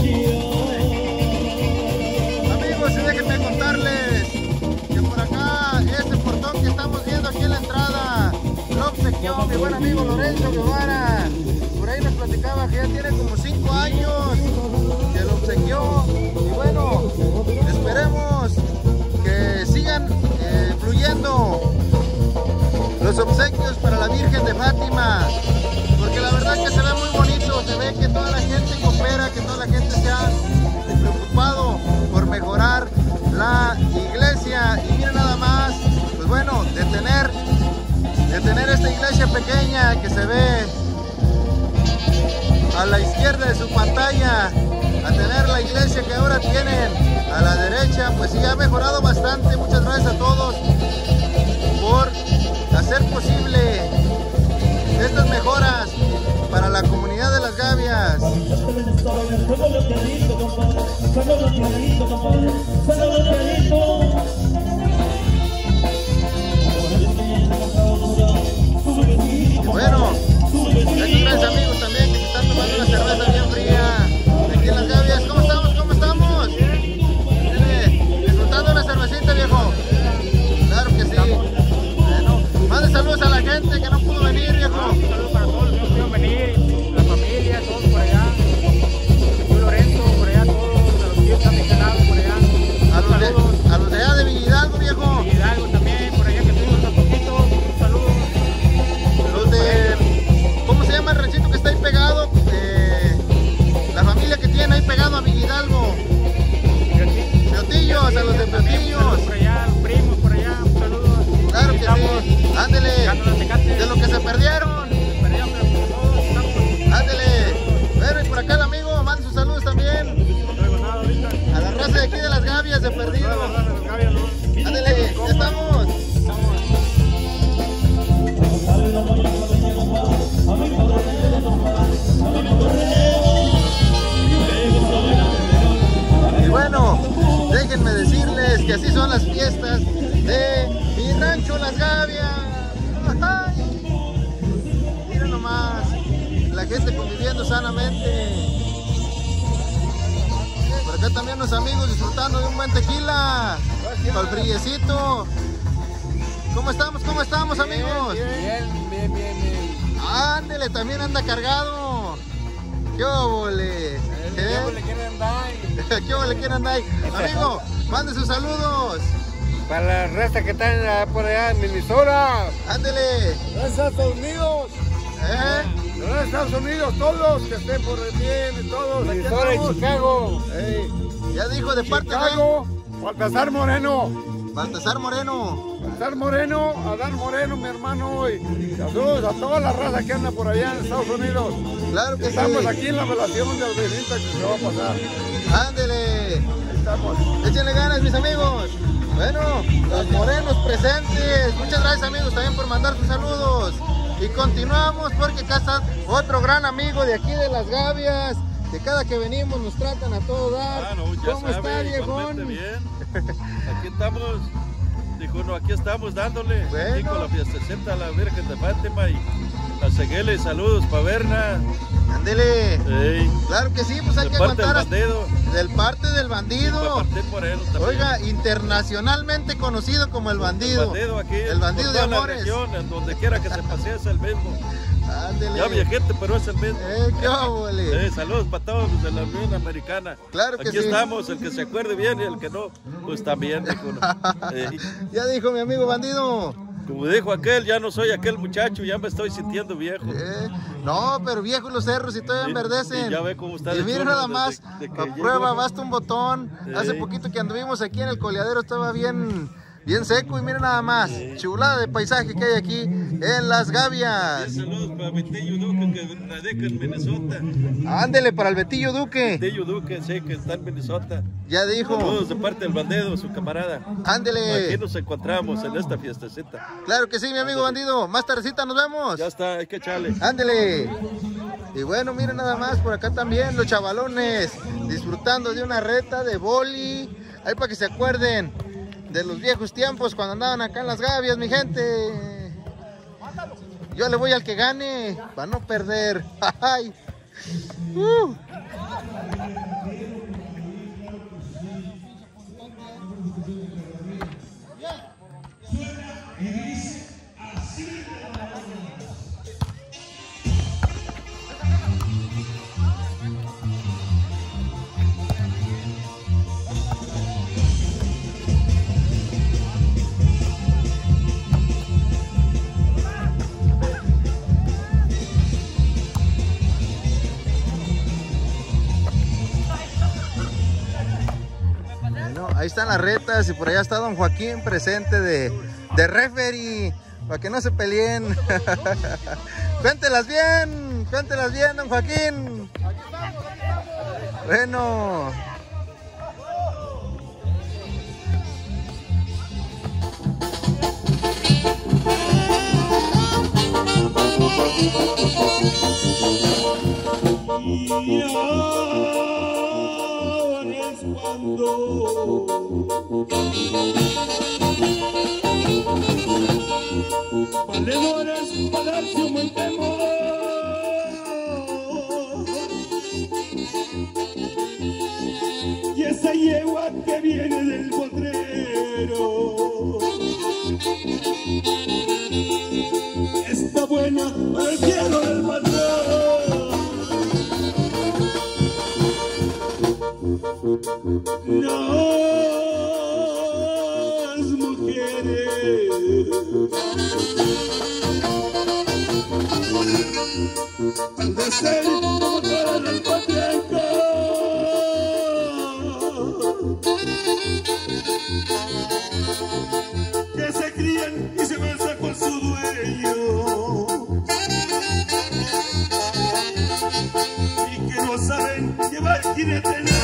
Amigos, y déjenme contarles que por acá, este portón que estamos viendo aquí en la entrada, lo obsequió mi buen amigo Lorenzo Guevara. Por ahí nos platicaba que ya tiene como cinco años que lo obsequió. Y bueno, esperemos que sigan eh, fluyendo los obsequios para la Virgen de Fátima, porque la verdad que se ve muy bonito, se ve que toda la gente coopera, que toda la gente se ha preocupado por mejorar la iglesia. Y miren nada más, pues bueno, de tener, de tener esta iglesia pequeña que se ve a la izquierda de su pantalla, a tener la iglesia que ahora tienen a la derecha, pues sí ha mejorado bastante. Muchas gracias a todos por hacer posible estas mejoras para la comunidad de Las Gavias. Bueno, muchas gracias amigos también que se están tomando una cerveza bien fría aquí en Las Gavias. ¿Cómo estamos? ¿Cómo estamos? Dile, disfrutando una cervecita, viejo. Claro que sí. Bueno, mande saludos a la gente que no pudo venir, viejo. Saludos para todos los que no pudieron venir, la familia, todos por allá. Yo Lorenzo, por allá, todos los tíos están mencionados por allá. A los, de, a los de allá de Villahidalgo, viejo. Villahidalgo también, por allá que estuvimos un poquito. Un saludo. Los de, ¿cómo se llama el ranchito que está ahí pegado? Eh, la familia que tiene ahí pegado a Villahidalgo. Piotillos, a los de Piotillos. Por allá, los primos, por allá, un saludo. Claro que sí. Ándele. De lo que se perdieron. Ándele. Bueno, y por acá el amigo, manda sus saludos también. A la raza de aquí de Las Gavias de Perdido. Ándele, ya estamos. Y bueno, déjenme decirles que así son las fiestas de mi rancho Las Gavias. Miren nomás, la gente conviviendo sanamente. Por acá también los amigos disfrutando de un buen tequila, para el friecito. ¿Cómo estamos? ¿Cómo estamos, amigos? Bien, bien, bien, bien. Ándele, también anda cargado. ¿Qué óvole? ¿Eh? ¿Qué le quieren dar? ¿Qué óvole quieren andar? Amigo, mande sus saludos. Para la raza que están por allá en Minnesota. Ándele. Gracias a Estados Unidos. ¿Eh? Gracias a Estados Unidos, todos que estén por el bien, todos. Minnesota y Chicago. Hey. Ya dijo de parte Chicago, de Baltasar Moreno. Baltasar Moreno. Baltasar Moreno, Adán Moreno, mi hermano. Y saludos a toda la raza que anda por allá en Estados Unidos. Claro que Estamos sí. aquí en la relación de Alberita que se va a pasar. Ándele. Ahí estamos. Échenle ganas, mis amigos. Bueno, los morenos presentes. Muchas gracias, amigos, también por mandar sus saludos. Y continuamos porque acá está otro gran amigo de aquí de Las Gavias, que cada que venimos nos tratan a todo dar. Ah, no, ya ¿Cómo sabe, está, viejón? Bien. Aquí estamos, dijo, no, aquí estamos dándole. Bueno. Aquí con la fiestecita a la Virgen de Fátima y a seguirle saludos para Berna. Ándele. Hey. Claro que sí, pues hay De que parte aguantar. del bandido. Del parte del bandido. Sí, Morelos también. Oiga, internacionalmente conocido como el bandido. El bandido aquí. El bandido por de toda la amores. región, en donde quiera que se pase es el mismo. Ándele. Ya viejete, pero es el mismo. Eh, qué óvole. Eh, saludos para todos los de la Unión Americana. Claro que Aquí sí. estamos, el que se acuerde bien y el que no, pues también. Dijo, eh, Ya dijo mi amigo bandido. como dijo aquel, ya no soy aquel muchacho, ya me estoy sintiendo viejo. Eh, no, pero viejos los cerros y todavía Y- enverdecen. y ya ve cómo está Y de miren chulo nada desde- más, de que a llegó. prueba, basta un botón. Sí. Hace poquito que anduvimos aquí en el coleadero estaba bien, bien seco y miren nada más, chulada de paisaje que hay aquí en Las Gavias. Saludos para Betillo Duque que radica en Minnesota. Ándele para el Betillo Duque. Betillo Duque, sí, que está en Minnesota. Ya dijo. Saludos de parte del bandido, su camarada. Ándele. Aquí nos encontramos en esta fiestecita. Claro que sí, mi amigo bandido. Más tardecita nos vemos. Ya está, hay que echarle. Ándele. Y bueno, miren nada más, por acá también los chavalones disfrutando de una reta de boli. Ahí para que se acuerden de los viejos tiempos cuando andaban acá en Las Gavias, mi gente. Yo le voy al que gane, para no perder. Ay. Uh. Ahí están las retas y por allá está don Joaquín presente de, de referee, para que no se peleen. Cuéntelas bien, cuéntelas bien, don Joaquín. Bueno. Valedores, Palacio Montemor, y esa yegua que viene del potrero está buena al quiero del patrón. Las mujeres han de ser como todas las patriarcas, que se crían y se besan con su dueño, y que no saben llevar jinete en alto.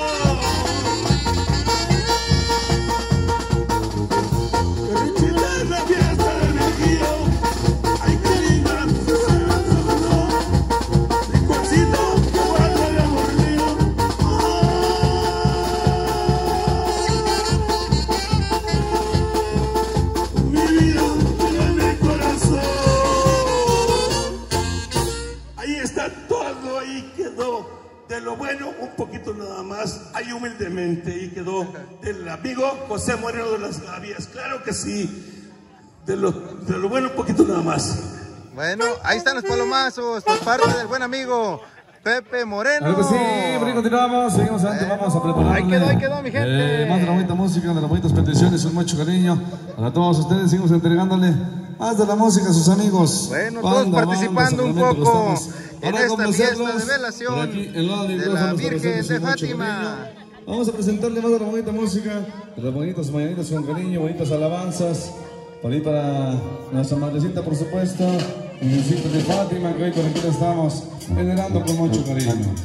Humildemente y quedó del amigo José Moreno de Las Gavias, claro que sí, de lo, de lo bueno un poquito nada más. Bueno, ahí están los palomazos por parte del buen amigo Pepe Moreno. Claro que sí, por ahí continuamos, seguimos adelante, bueno, vamos a prepararle. Ahí quedó, ahí quedó mi gente. Eh, más de la bonita música, de las bonitas peticiones, un mucho cariño para todos ustedes, seguimos entregándole más de la música a sus amigos. Bueno, todos banda, participando banda, un poco en esta fiesta de velación de la Virgen de Fátima. Vamos a presentarle más de la bonita música, de las bonitas mañanitas con cariño, bonitas alabanzas, por ahí para nuestra madrecita, por supuesto, Virgencita de Fátima, que hoy por aquí la estamos venerando con mucho cariño.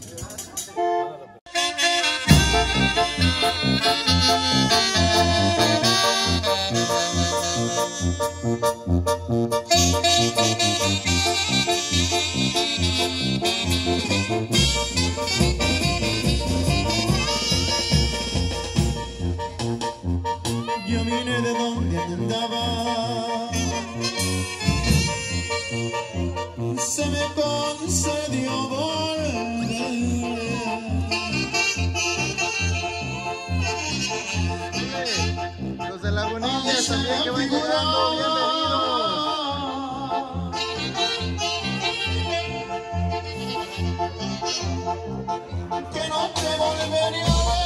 Yo vine de donde andaba, se me concedió volver. Los de la Bonilla también que van llegando, bienvenidos. Que no te volvería a ver.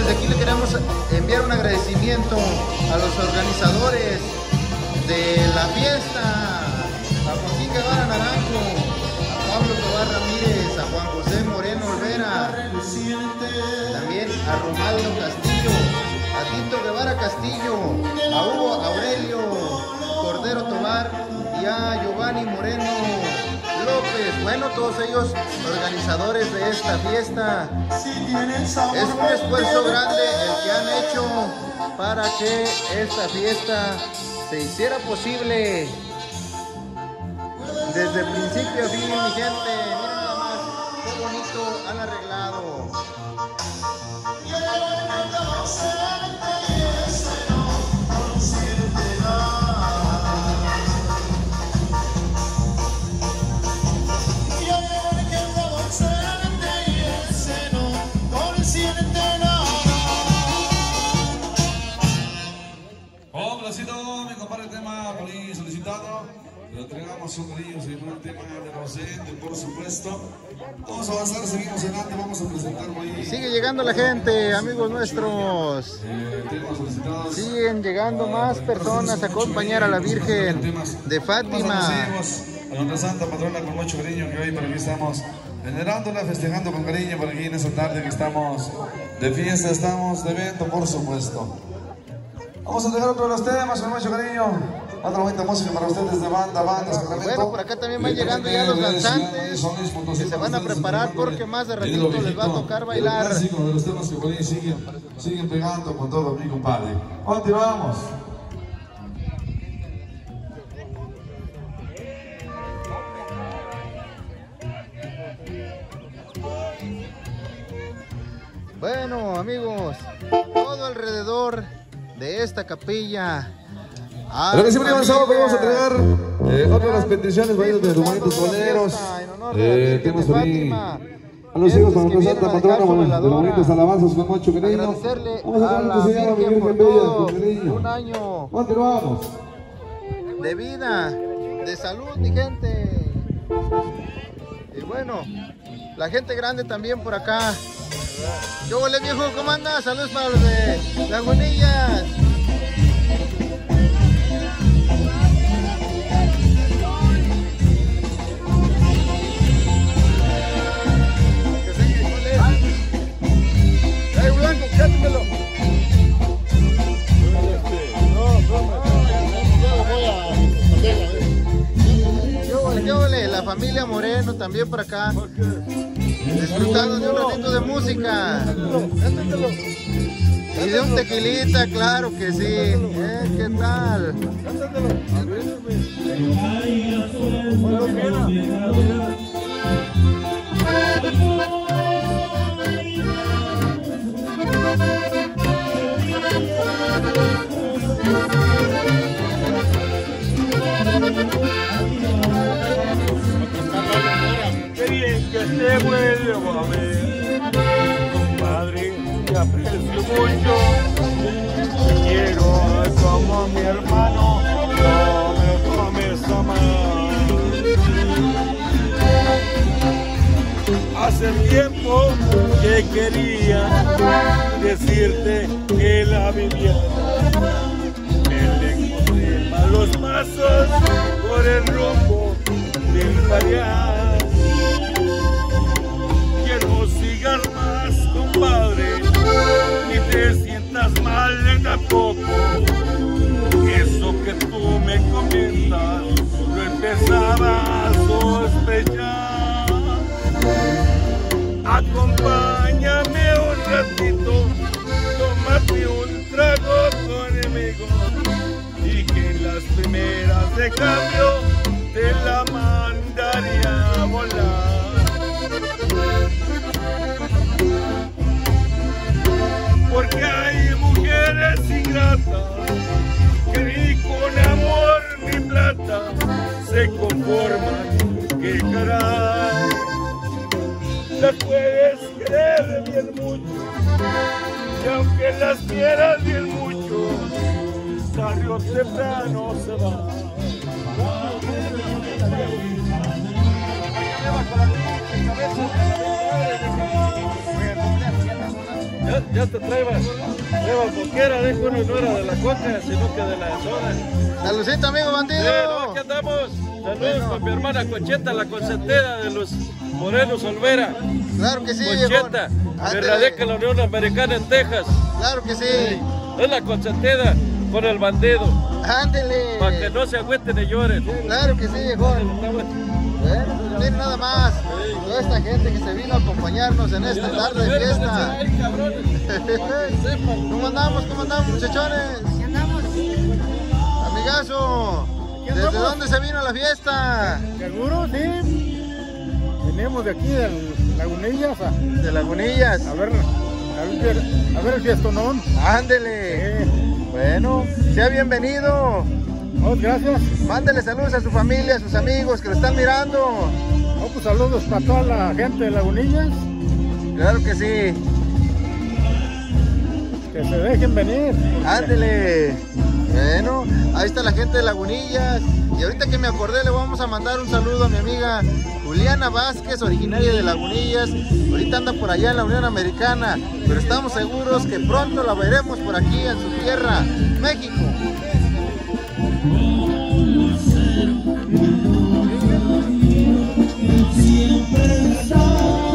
desde aquí le queremos enviar un agradecimiento a los organizadores de la fiesta, a Joaquín Guevara Naranjo, a Pablo Tobar Ramírez, a Juan José Moreno Olvera, también a Romaldo Castillo, a Tito Guevara Castillo, a Hugo Aurelio Cordero Tobar y a Giovanni Moreno López. Bueno, todos ellos organizadores de esta fiesta. Es un esfuerzo grande el que han hecho para que esta fiesta se hiciera posible desde principio a fin, mi gente. Miren nada más qué bonito han arreglado. Mi compadre, el tema por ahí solicitado, le entregamos un cariño, se llama el tema de Rosente, por supuesto. Vamos a avanzar, seguimos adelante, vamos a presentar por ahí. Sigue llegando la gente, amigos nuestros. Siguen llegando más personas a acompañar a la Virgen de Fátima. A nuestra santa patrona con mucho cariño, que hoy por aquí estamos venerándola, festejando con cariño por aquí en esta tarde que estamos de fiesta, estamos de evento, por supuesto. Vamos a dejar otro de los temas con mucho cariño. Otra bonita música para ustedes de banda, bandas, cargamento. Bueno, por acá también van llegando ya los danzantes que se van a preparar porque más de ratito les va a tocar bailar. El clásico de los temas que por ahí siguen, siguen pegando con todo, mi compadre. Continuamos. Bueno, amigos, todo alrededor de esta capilla. Lo que siempre avanzamos, vamos a entregar eh, otra de las peticiones de los hermanitos boleros. Eh, tenemos por ahí a los hijos con nuestra santa patrona, de los bonitos alabanzas con mucho cariño. Vamos a ver cómo se llama mi Virgen Bella, con cariño. Un año continuamos de vida, de salud, mi gente. Y bueno, la gente grande también por acá. ¿Qué huele, viejo? ¿Cómo andas? Saludos para los de Lagunillas. ¡Ey, Blanco, cátemelo! ¿Qué huele, qué huele? La familia Moreno también por acá. Disfrutando de un ratito de música y de un tequilita, claro que sí. ¿Eh? ¿Qué tal? Qué bien que te vuelvo a ver, compadre, te aprecio mucho, te quiero como mi hermano, no me tomes a mal. Hace tiempo que quería decirte que la vivía, me encontré malos pasos por el rumbo del parián. No sigas más, compadre, ni te sientas mal en tampoco. Eso que tú me comentas, lo empezaba a sospechar. Acompáñame un ratito, tómate un trago conmigo, y que en las primeras de cambio te la mandaría a volar. Porque hay mujeres ingratas que ni con amor ni plata se conforman, que caray. Las puedes querer bien mucho, y aunque las quieras bien mucho, tarde o temprano se va. Ya, ya te traeba, traeba boquera, dijo uno, no era de la coca, sino que de la soda. Saludcita, amigo bandido. Sí, no, aquí andamos. Saludos bueno. Con mi hermana Concheta, la consentida de los Morelos Olvera. Claro que sí, Concheta, que radica en la Unión Americana en Texas. Claro que sí. Sí, es la consentida con el bandido. Ándele. Para que no se agüiten y lloren. Claro que sí, viejón. Bueno, miren nada más, toda esta gente que se vino a acompañarnos en esta tarde de fiesta. ¿Cómo andamos? ¿Cómo andamos, muchachones? ¿Qué andamos? Amigazo, ¿desde dónde se vino la fiesta? ¿Seguro? Sí. Venimos de aquí, de Lagunillas. A, de Lagunillas. A ver, a ver, a ver el fiestonón. Ándele. Sí. Bueno, sea bienvenido. Oh, gracias. Mándele saludos a su familia, a sus amigos que lo están mirando. Oh, pues saludos para toda la gente de Lagunillas. Claro que sí. Que se dejen venir. Ándele. Bueno, ahí está la gente de Lagunillas. Y ahorita que me acordé le vamos a mandar un saludo a mi amiga Juliana Vázquez, originaria de Lagunillas. Ahorita anda por allá en la Unión Americana, pero estamos seguros que pronto la veremos por aquí en su tierra, México. Siempre está.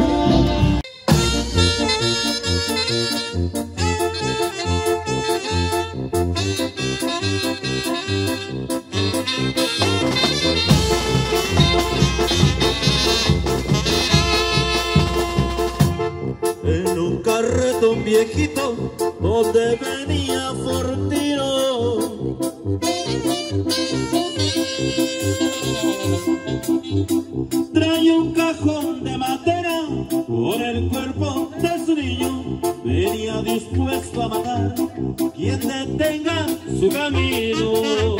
En un carretón viejito donde venía Fortino, trae un cajón de madera por el cuerpo de su niño, venía dispuesto a matar quien detenga su camino.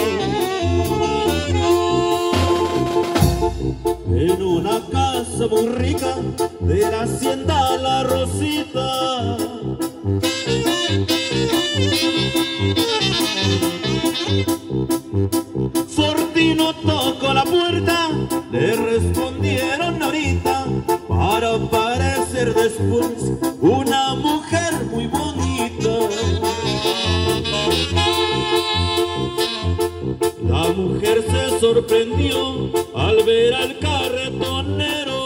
En una casa muy rica de la hacienda La Rosita, Fortino tocó la puerta, le respondieron ahorita, para aparecer después una mujer muy bonita. La mujer se sorprendió al ver al carretonero.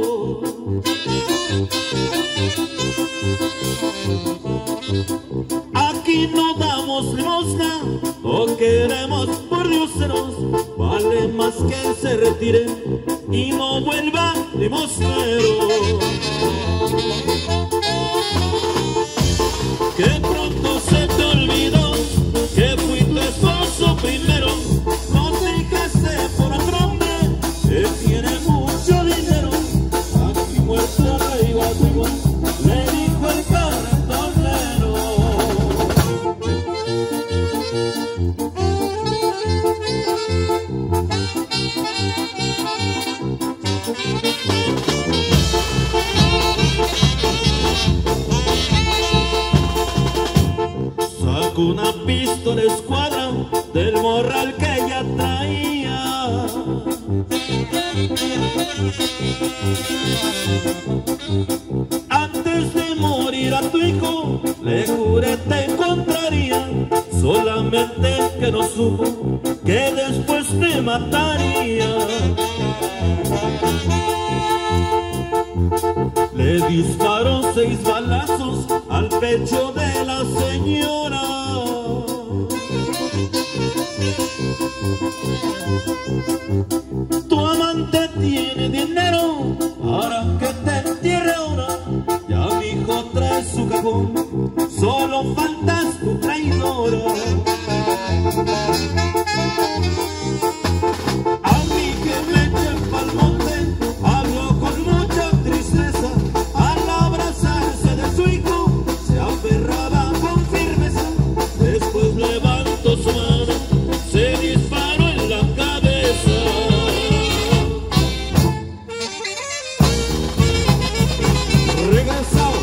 Aquí no damos limosna, no queremos por dioseros, vale más que se retire y no vuelva limosnero. Que pronto se te olvidó que fui tu esposo primero, no te dejaste por otro hombre que tiene mucho dinero. Aquí muerto traigo a tu igual, le dijo el carretonero. Sacó una pistola escuadra del morral que ella traía. Antes de morir a tu hijo le juré te encontraría, solamente que no supo que después te mataría. Le disparó seis balazos al pecho de la señora. Tu amante tiene dinero para que te entierre ahora. Ya mi hijo trae su cajón, solo faltas tu traidora. A mí que me echen pa'l monte, hablo con mucha tristeza. Al abrazarse de su hijo, se aferraba con firmeza. Después levantó su mano, se disparó en la cabeza. Regresamos.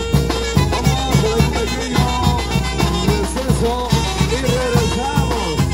Vamos a un pequeño receso y regresamos.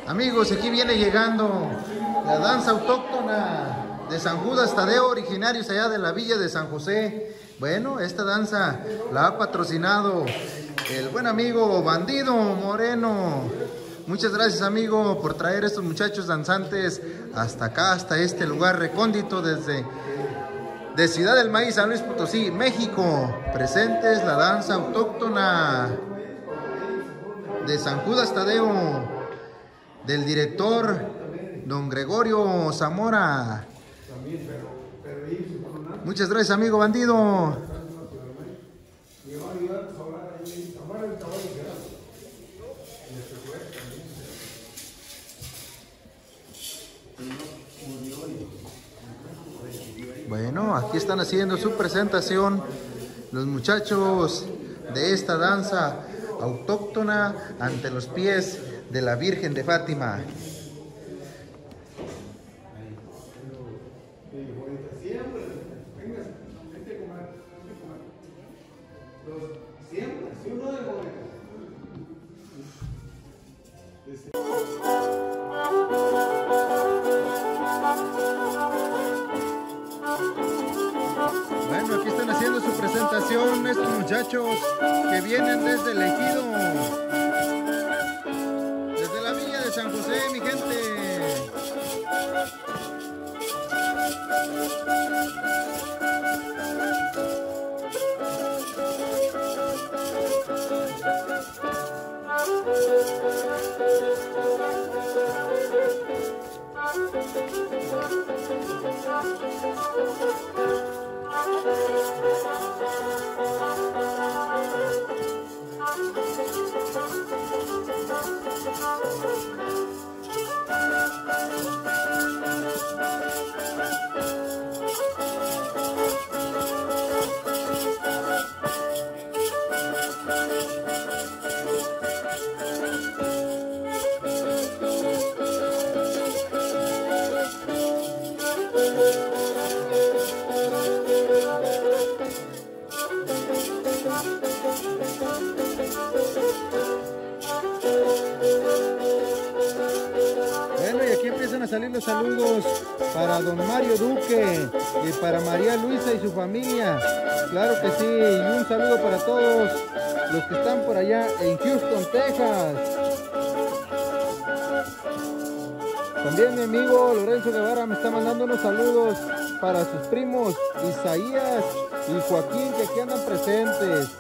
Amigos, aquí viene llegando la danza autóctona de San Judas Tadeo, originarios allá de la villa de San José. Bueno, esta danza la ha patrocinado el buen amigo Bandido Moreno. Muchas gracias, amigo, por traer a estos muchachos danzantes hasta acá, hasta este lugar recóndito desde de Ciudad del Maíz, San Luis Potosí, México. Presentes la danza autóctona de San Judas Tadeo, del director don Gregorio Zamora. Muchas gracias, amigo Bandido. Bueno, aquí están haciendo su presentación los muchachos de esta danza autóctona ante los pies de la Virgen de Fátima. Bueno, aquí están haciendo su presentación estos muchachos que vienen desde el Ejido, desde la villa de San José, mi gente. Bueno, y aquí empiezan a salir los saludos para don Mario Duque y para María Luisa y su familia. Claro que sí, y un saludo para todos los que están por allá en Houston, Texas. También mi amigo Lorenzo Guevara me está mandando unos saludos para sus primos Isaías y Joaquín, que aquí andan presentes.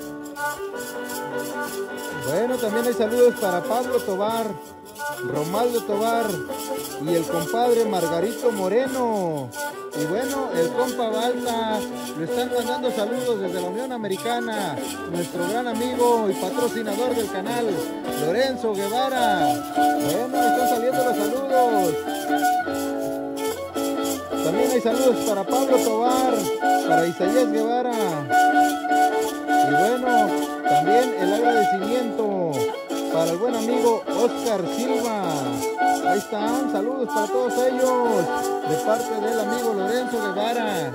Bueno, también hay saludos para Pablo Tobar, Romaldo Tobar y el compadre Margarito Moreno. Y bueno, el compa Balta, le están mandando saludos desde la Unión Americana, nuestro gran amigo y patrocinador del canal, Lorenzo Guevara. Bueno, están saliendo los saludos. También hay saludos para Pablo Tobar, para Isaías Guevara. Y bueno, también el agradecimiento para el buen amigo Oscar Silva. Ahí están, saludos para todos ellos, de parte del amigo Lorenzo Guevara.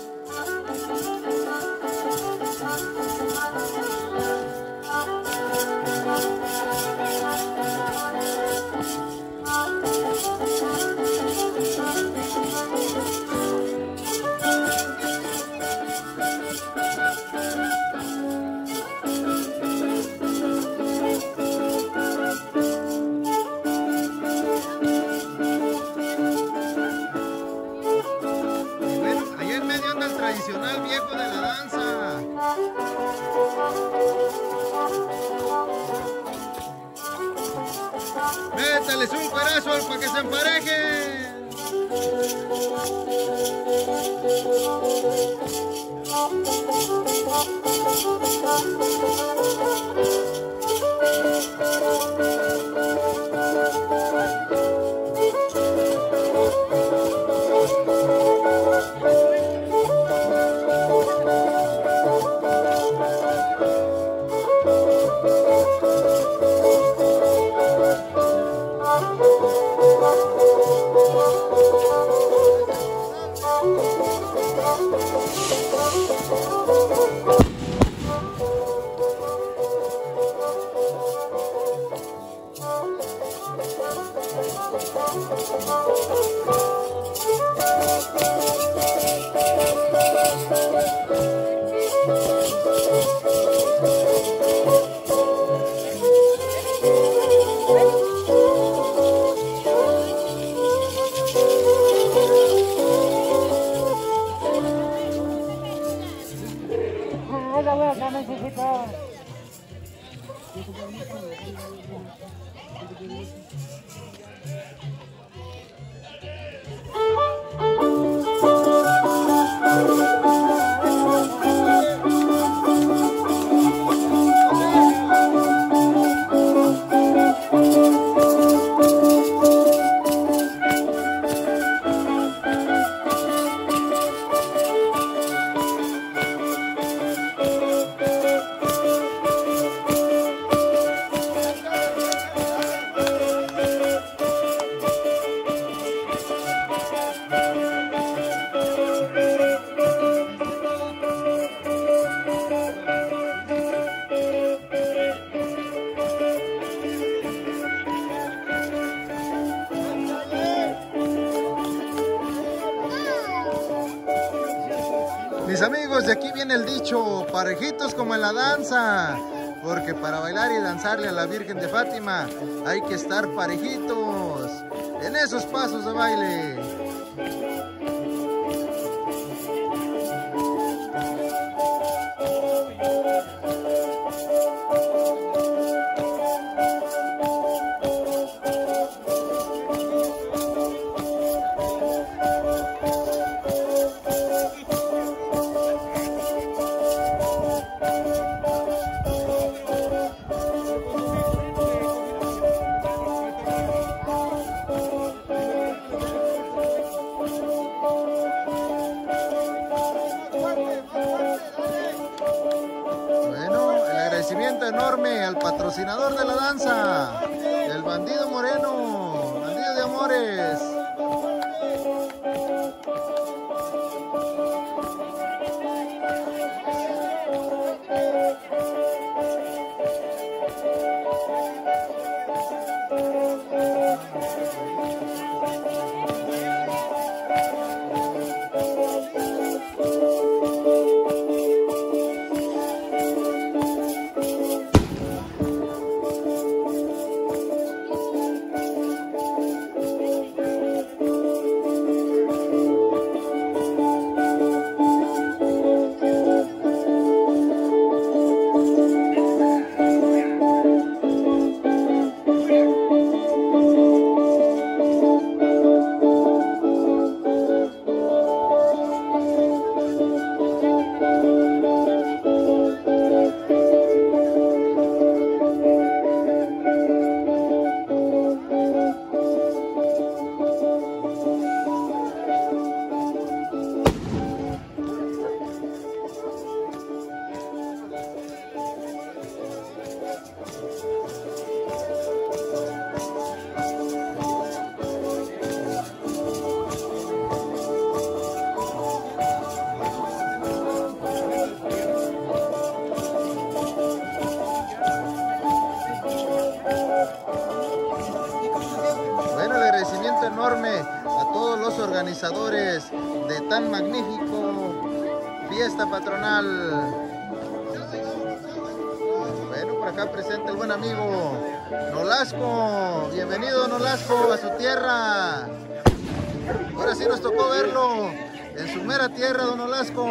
Tradicional viejo de la danza. Métales un cuerazo para que se emparejen. Mis amigos, de aquí viene el dicho, parejitos como en la danza, porque para bailar y danzarle a la Virgen de Fátima hay que estar parejitos en esos pasos de baile. Enorme al patrocinador de la danza, el Bandido Moreno, Bandido de Amores. Enorme a todos los organizadores de tan magnífico fiesta patronal. Bueno, por acá presente el buen amigo Nolasco. Bienvenido, Nolasco, a su tierra. Ahora sí nos tocó verlo en su mera tierra, don Nolasco.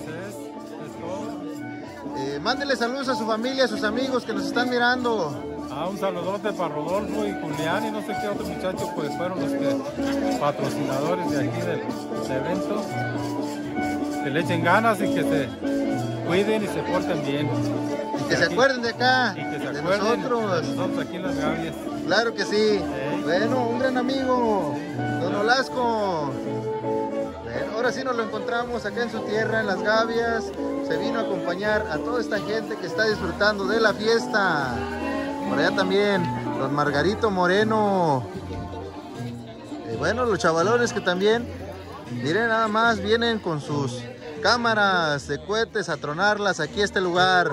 Eh, mándele saludos a su familia, a sus amigos que nos están mirando. Ah, un saludote para Rodolfo y Julián y no sé qué otro muchacho, pues fueron los que patrocinadores de aquí del, del evento. Que le echen ganas y que se cuiden y se porten bien. Y que se aquí, acuerden de acá, y que se de acuerden nosotros. De nosotros aquí en Las Gavias. Claro que sí. ¿Eh? Bueno, un gran amigo, don Nolasco. Bueno, ahora sí nos lo encontramos acá en su tierra, en Las Gavias. Se vino a acompañar a toda esta gente que está disfrutando de la fiesta. Por allá también, don Margarito Moreno. Y bueno, los chavalones que también, miren nada más, vienen con sus cámaras de cohetes a tronarlas aquí a este lugar.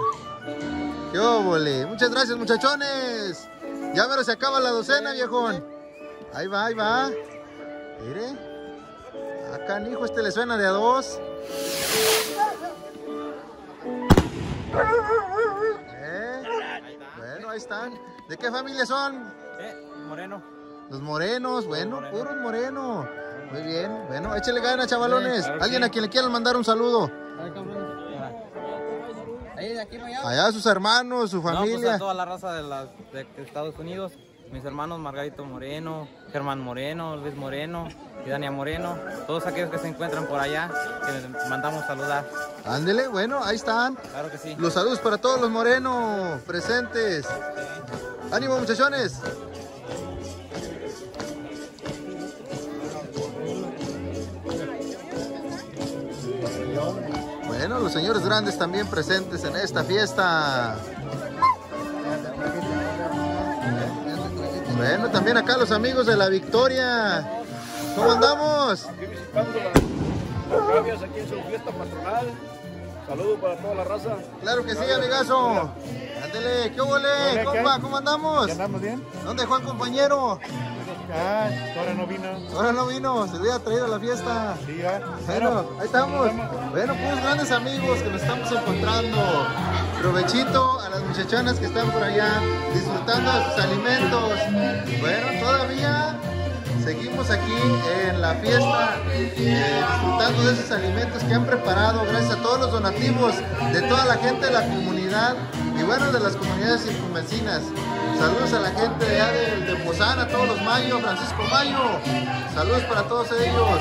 ¡Qué óvole! Muchas gracias, muchachones. Ya pero se acaba la docena, viejón. Ahí va, ahí va. Mire. Acá, hijo, este le suena de a dos. Eh, bueno, ahí están. ¿De qué familia son? Eh, Moreno. Los morenos, bueno, puros morenos. Muy bien, bueno, échale ganas, chavalones. Sí, claro, Alguien sí. a quien le quieran mandar un saludo. Ahí, de aquí, allá. Allá sus hermanos, su No, pues familia. a toda la raza de, las, de Estados Unidos. Mis hermanos Margarito Moreno, Germán Moreno, Luis Moreno y Dania Moreno. Todos aquellos que se encuentran por allá, que les mandamos saludar. Ándele, bueno, ahí están. Claro que sí. Los saludos para todos los morenos presentes. ¡Ánimo, muchachones! Bueno, los señores grandes también presentes en esta fiesta. Bueno, también acá los amigos de la Victoria. ¿Cómo andamos? Aquí visitando las Gavias aquí en su fiesta patronal. Saludos para toda la raza. Claro que sí, amigazo. Ándele, ¿qué huele? Compa, ¿cómo andamos? ¿Ya andamos bien? ¿Dónde dejó el compañero? Ah, ahora no vino. Ahora no vino, se le hubiera traído a la fiesta. Sí, ya. Bueno, ahí estamos. Bueno, pues grandes amigos que nos estamos encontrando. Provechito a las muchachonas que están por allá disfrutando de sus alimentos. Bueno, todavía seguimos aquí en la fiesta eh, disfrutando de esos alimentos que han preparado gracias a todos los donativos de toda la gente de la comunidad y bueno, de las comunidades circunvecinas. Saludos a la gente de allá de, de Pozana, a todos los Mayo, Francisco Mayo. Saludos para todos ellos.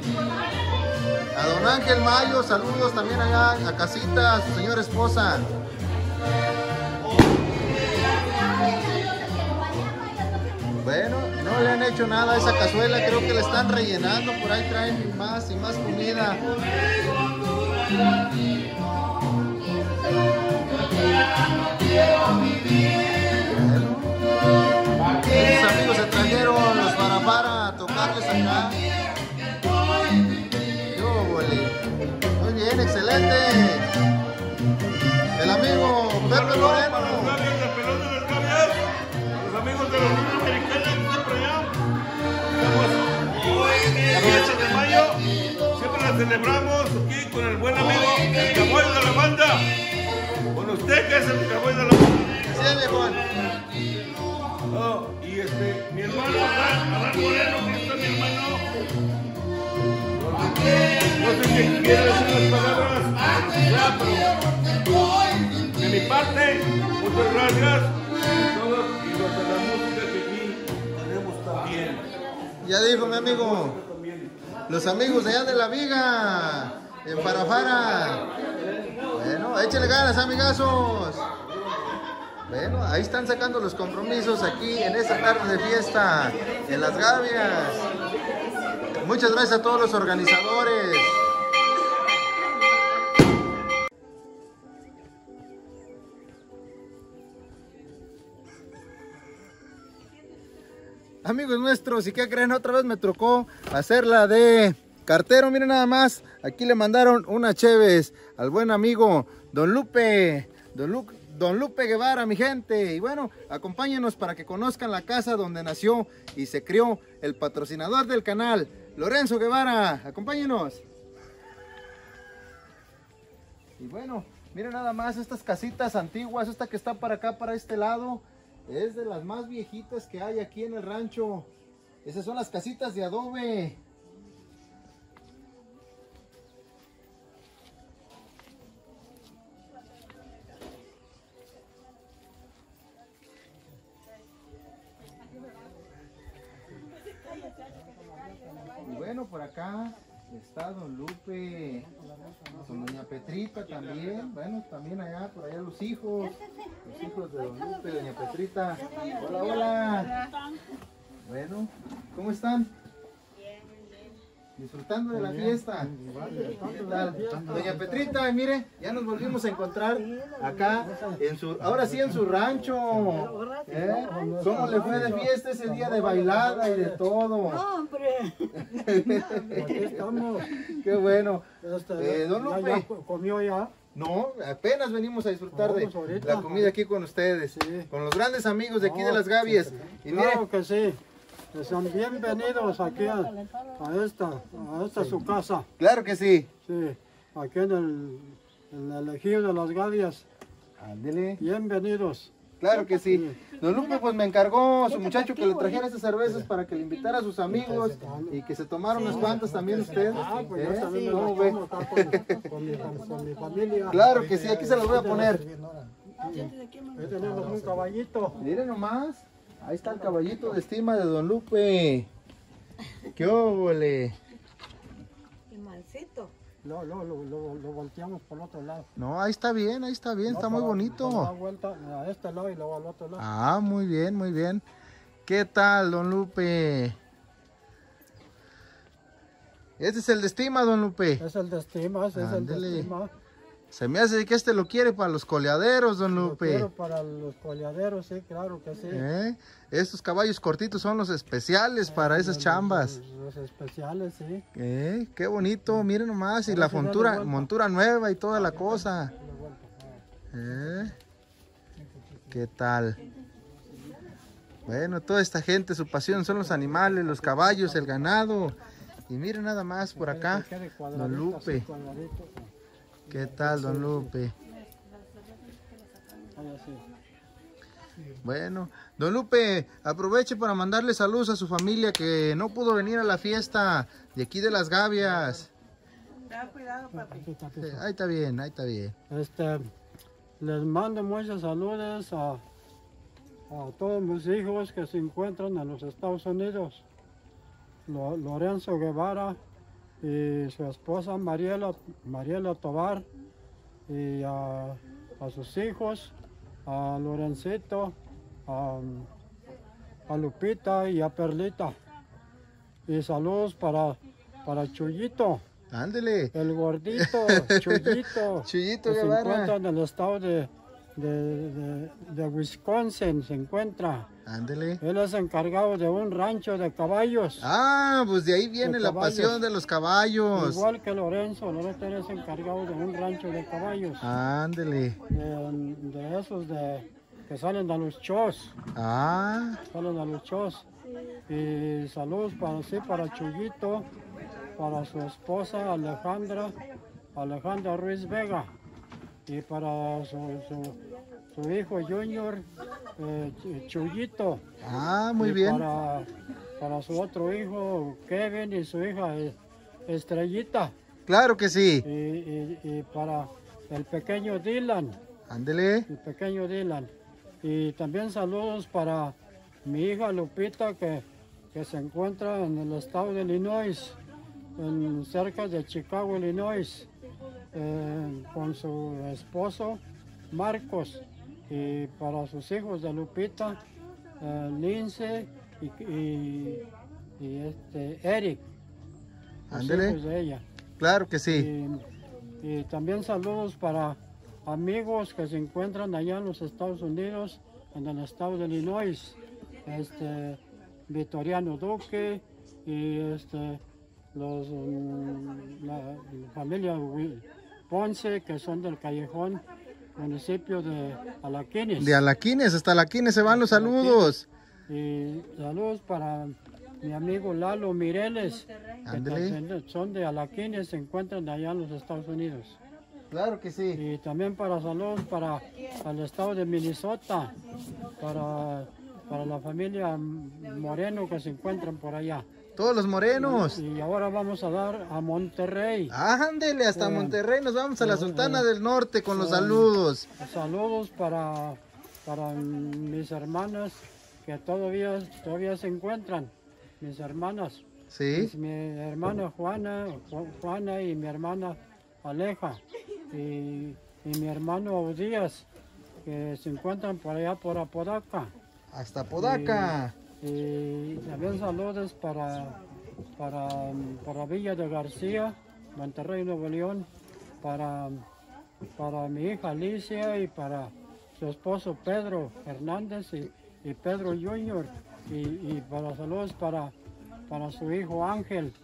A don Ángel Mayo, saludos también allá a casita, a su señora esposa. Bueno, no le han hecho nada a esa cazuela, creo que la están rellenando, por ahí traen más y más comida. Bueno, esos amigos se trajeron los para para a tocarles acá. Yo, boli. Muy bien, excelente. El amigo Pepe Moreno. Los amigos de los niños americanos que están por allá. Estamos la fiesta de mayo. Siempre la celebramos aquí con el buen amigo, el caballo de la banda. Con usted que es el caballo de la banda. Sí, mi Juan. Oh, y este, mi hermano Adán, Adán Moreno, que está mi hermano. No sé qué quiere decir las palabras. Ya, pero de mi parte, muchas gracias. Todos y los de la música que aquí tenemos también. Ya dijo mi amigo, los amigos de allá de la Viga, en Farafara. Bueno, échenle ganas, amigazos. Bueno, ahí están sacando los compromisos aquí en esta tarde de fiesta, en Las Gavias. Muchas gracias a todos los organizadores. Amigos nuestros, ¿y qué creen? Otra vez me tocó hacerla de cartero. Miren nada más, aquí le mandaron una cheves al buen amigo Don Lupe, Don, Lu Don Lupe Guevara, mi gente. Y bueno, acompáñenos para que conozcan la casa donde nació y se crió el patrocinador del canal, Lorenzo Guevara. Acompáñenos. Y bueno, miren nada más estas casitas antiguas, esta que está para acá, para este lado. Es de las más viejitas que hay aquí en el rancho. Esas son las casitas de adobe. Y bueno, por acá está Don Lupe, con Doña Petrita también. Bueno, también allá, por allá los hijos. Los hijos de Don Lupe, Doña Petrita. Hola, hola. Bueno, ¿cómo están? Disfrutando de la fiesta. ¿Qué tal? Doña Petrita, mire, ya nos volvimos a encontrar acá, en su, ahora sí en su rancho. ¿Eh? ¿Cómo le fue de fiesta ese día de bailada y de todo? No, hombre. Aquí estamos. Qué bueno. Eh, Don ¿Ya, Lupe. ya comió ya? No, apenas venimos a disfrutar de Vamos ahorita. la comida aquí con ustedes, Sí. con los grandes amigos de aquí No, de Las Gavias. Y mire, Claro que sí. que sean bienvenidos aquí a, a esta, a esta su casa. Claro que sí. Sí, aquí en el, en el ejido de las Gavias. Ándele. Bienvenidos. Claro que sí. Don Lupe pues me encargó su muchacho que le trajera esas cervezas para que le invitara a sus amigos y que se tomara unas cuantas también usted. Ah, pues yo ¿Eh? también me ¿Cómo las ve? tomo acá con, con, mi, con mi familia. Claro que sí, aquí se las voy a poner. Ahí tenemos un caballito. Miren nomás, ahí está el caballito de estima de Don Lupe. ¡Qué óvole! Y mansito. Lo, lo, lo, lo, lo volteamos por el otro lado. No, ahí está bien, ahí está bien, No, está muy para- para dar bonito. vuelta a este lado y luego al otro lado. Ah, muy bien, muy bien. ¿Qué tal, Don Lupe? Este es el de estima, Don Lupe. Es el de estima, ese es el de Ándele. estima. Se me hace que este lo quiere para los coleaderos, Don Lo Lupe. quiero para los coleaderos, sí, claro que sí. ¿Eh? Estos caballos cortitos son los especiales para esas chambas. Los, los especiales, sí. ¿Eh? Qué bonito, miren nomás. Y Ahora la sí, dale montura, vuelta. montura nueva y toda la cosa. ¿Eh? ¿Qué tal? Bueno, toda esta gente, su pasión son los animales, los caballos, el ganado. Y miren nada más por acá, Que quede Don cuadradito, Lupe. así, cuadradito. ¿Qué tal, Don Lupe? Ahí así. Bueno, Don Lupe, aproveche para mandarle saludos a su familia que no pudo venir a la fiesta de aquí de Las Gavias. Ten cuidado, papi. Aquí está, aquí Sí, está. ahí está bien, ahí está bien. Este, les mando muchos saludos a, a todos mis hijos que se encuentran en los Estados Unidos. Lo- Lorenzo Guevara y su esposa Mariela, Mariela Tobar, y a, a sus hijos, a Lorencito, a, a Lupita y a Perlita. Y saludos para, para Chuyito. Ándele. El gordito, Chuyito. Chuyito que se Guevara. encuentra en el estado de, de, de- de Wisconsin, se encuentra. Ándele. Él es encargado de un rancho de caballos. Ah, pues de ahí viene De la caballos. pasión de los caballos. Igual que Lorenzo, Lorenzo es encargado de un rancho de caballos. Ándele. De, de esos de, que salen a los shows. Ah, Salen a los shows. Y saludos para sí, para Chuyito, para su esposa Alejandra, Alejandra Ruiz Vega. Y para su, su, su hijo Junior, eh, Ch- Chuyito. ah, muy Y bien. Para, para su otro hijo Kevin y su hija eh, Estrellita. Claro que sí. Y, y- y para el pequeño Dylan, Ándele. el pequeño Dylan. Y también saludos para mi hija Lupita que, que se encuentra en el estado de Illinois, en, cerca de Chicago, Illinois, eh, con su esposo Marcos. Y para sus hijos de Lupita, eh, Lince y, y- y este Eric, los Ándele. hijos de ella. Claro que sí. Y, y también saludos para amigos que se encuentran allá en los Estados Unidos, en el estado de Illinois, este Vitoriano Duque y este los mm, la, la familia Wi- Ponce, que son del Callejón, municipio de Alaquines. De Alaquines, hasta Alaquines se van los saludos. Y saludos para mi amigo Lalo Mireles, que Ándele. también son de Alaquines, se encuentran allá en los Estados Unidos. Claro que sí. Y también para saludos para el estado de Minnesota, para, para la familia Moreno que se encuentran por allá. Todos los morenos. Y, y ahora vamos a dar a Monterrey. Ándele, hasta Eh, Monterrey nos vamos a la eh, Sultana eh, del Norte con los eh, saludos. Saludos para, para mis hermanas que todavía, todavía se encuentran, mis hermanas. Sí. Es mi hermana Juana, Ju- Juana y mi hermana Aleja y, y mi hermano Audías, que se encuentran por allá por Apodaca. Hasta Podaca. Y, y también saludos para, para, para Villa de García, Monterrey, Nuevo León, para, para mi hija Alicia y para su esposo Pedro Hernández y, y Pedro Junior y, y para saludos para, para su hijo Ángel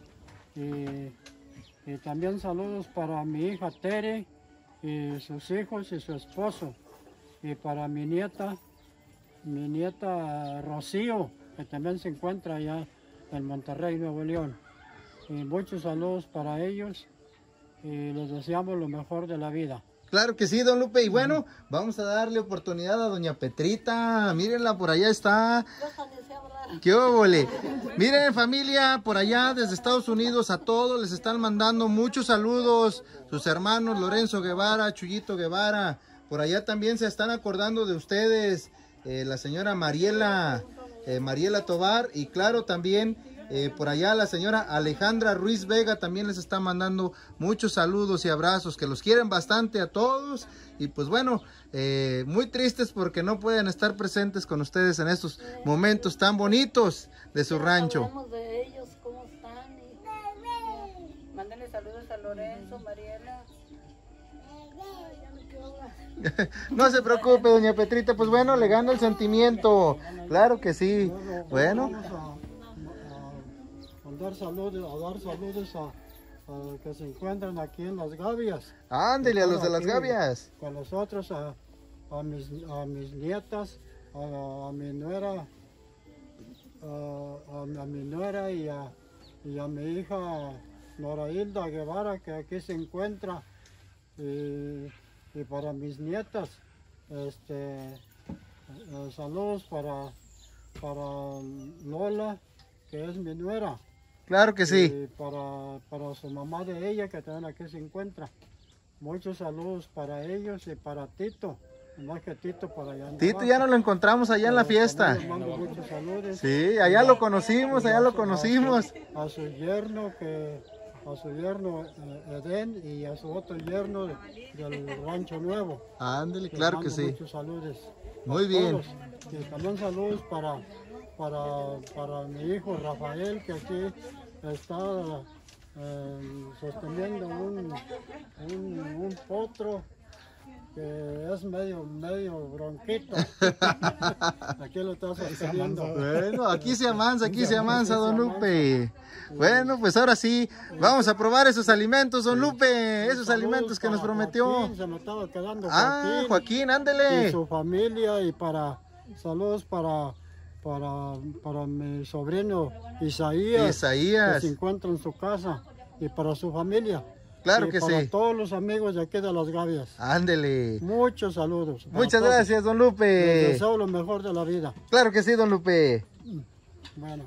y, y también saludos para mi hija Tere y sus hijos y su esposo y para mi nieta, mi nieta Rocío que también se encuentra allá en Monterrey, Nuevo León. Y muchos saludos para ellos y les deseamos lo mejor de la vida. Claro que sí, don Lupe. Y bueno, vamos a darle oportunidad a doña Petrita. Mírenla, por allá está. ¡Qué óvole! Miren, familia, por allá desde Estados Unidos, a todos les están mandando muchos saludos. Sus hermanos Lorenzo Guevara, Chuyito Guevara. Por allá también se están acordando de ustedes. Eh, la señora Mariela, eh, Mariela Tobar. Y claro, también... Eh, por allá la señora Alejandra Ruiz Vega también les está mandando muchos saludos y abrazos, que los quieren bastante a todos. Y pues bueno, eh, muy tristes porque no pueden estar presentes con ustedes en estos momentos tan bonitos de su rancho. Hablamos de ellos, cómo están. Y... Mándenle saludos a Lorenzo, Mariela. No se preocupe, doña Petrita, pues bueno, le gana el sentimiento. Claro que sí. Bueno. Dar saludos, a dar saludos a, a que se encuentran aquí en Las Gavias. Ándele a los de Las Gavias. Con nosotros, a, a, mis, a mis nietas, a, a mi nuera, a, a, a mi nuera y a, y a mi hija Nora Hilda Guevara, que aquí se encuentra. Y, y para mis nietas, este, eh, saludos para, para Lola, que es mi nuera. Claro que sí. Y para, para su mamá de ella, que también aquí se encuentra. Muchos saludos para ellos y para Tito. Más que Tito para allá. Tito ya nos lo encontramos allá en la fiesta. Les mando muchos saludos. Sí, allá lo conocimos, allá lo conocimos. A su, a su yerno, que, a su yerno eh, Edén, y a su otro yerno de, del Rancho Nuevo. Ándale, claro que sí. Muchos saludos. Muy bien. Y también saludos para... Para, para mi hijo Rafael, que aquí está eh, sosteniendo un, un, un potro que es medio, medio bronquito. Aquí lo está sosteniendo. Bueno, aquí se amansa, aquí se amansa, don Lupe. Bueno, pues ahora sí, vamos a probar esos alimentos, don Lupe, esos alimentos que nos prometió. Joaquín, se me estaba quedando ah, Joaquín, Joaquín, ándele. Y su familia, y para saludos para... Para, para mi sobrino Isaías, Isaías, que se encuentra en su casa, y para su familia. Claro y que para sí. todos los amigos de aquí de Las Gavias. Ándele. Muchos saludos. Muchas gracias, don Lupe. Les deseo lo mejor de la vida. Claro que sí, don Lupe. Bueno.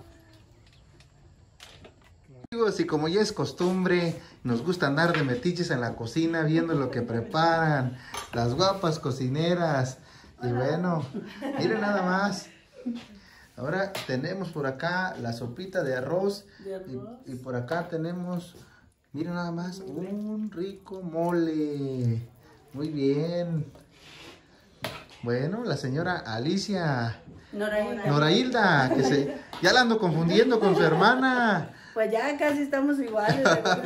Amigos, y como ya es costumbre, nos gusta andar de metiches en la cocina viendo lo que preparan las guapas cocineras. Y bueno, miren nada más. Ahora tenemos por acá la sopita de arroz, ¿De arroz? Y, y por acá tenemos, miren nada más, un rico mole. Muy bien. Bueno, la señora Alicia Norailda. Norailda, que se, ya la ando confundiendo con su hermana. Pues ya casi estamos iguales.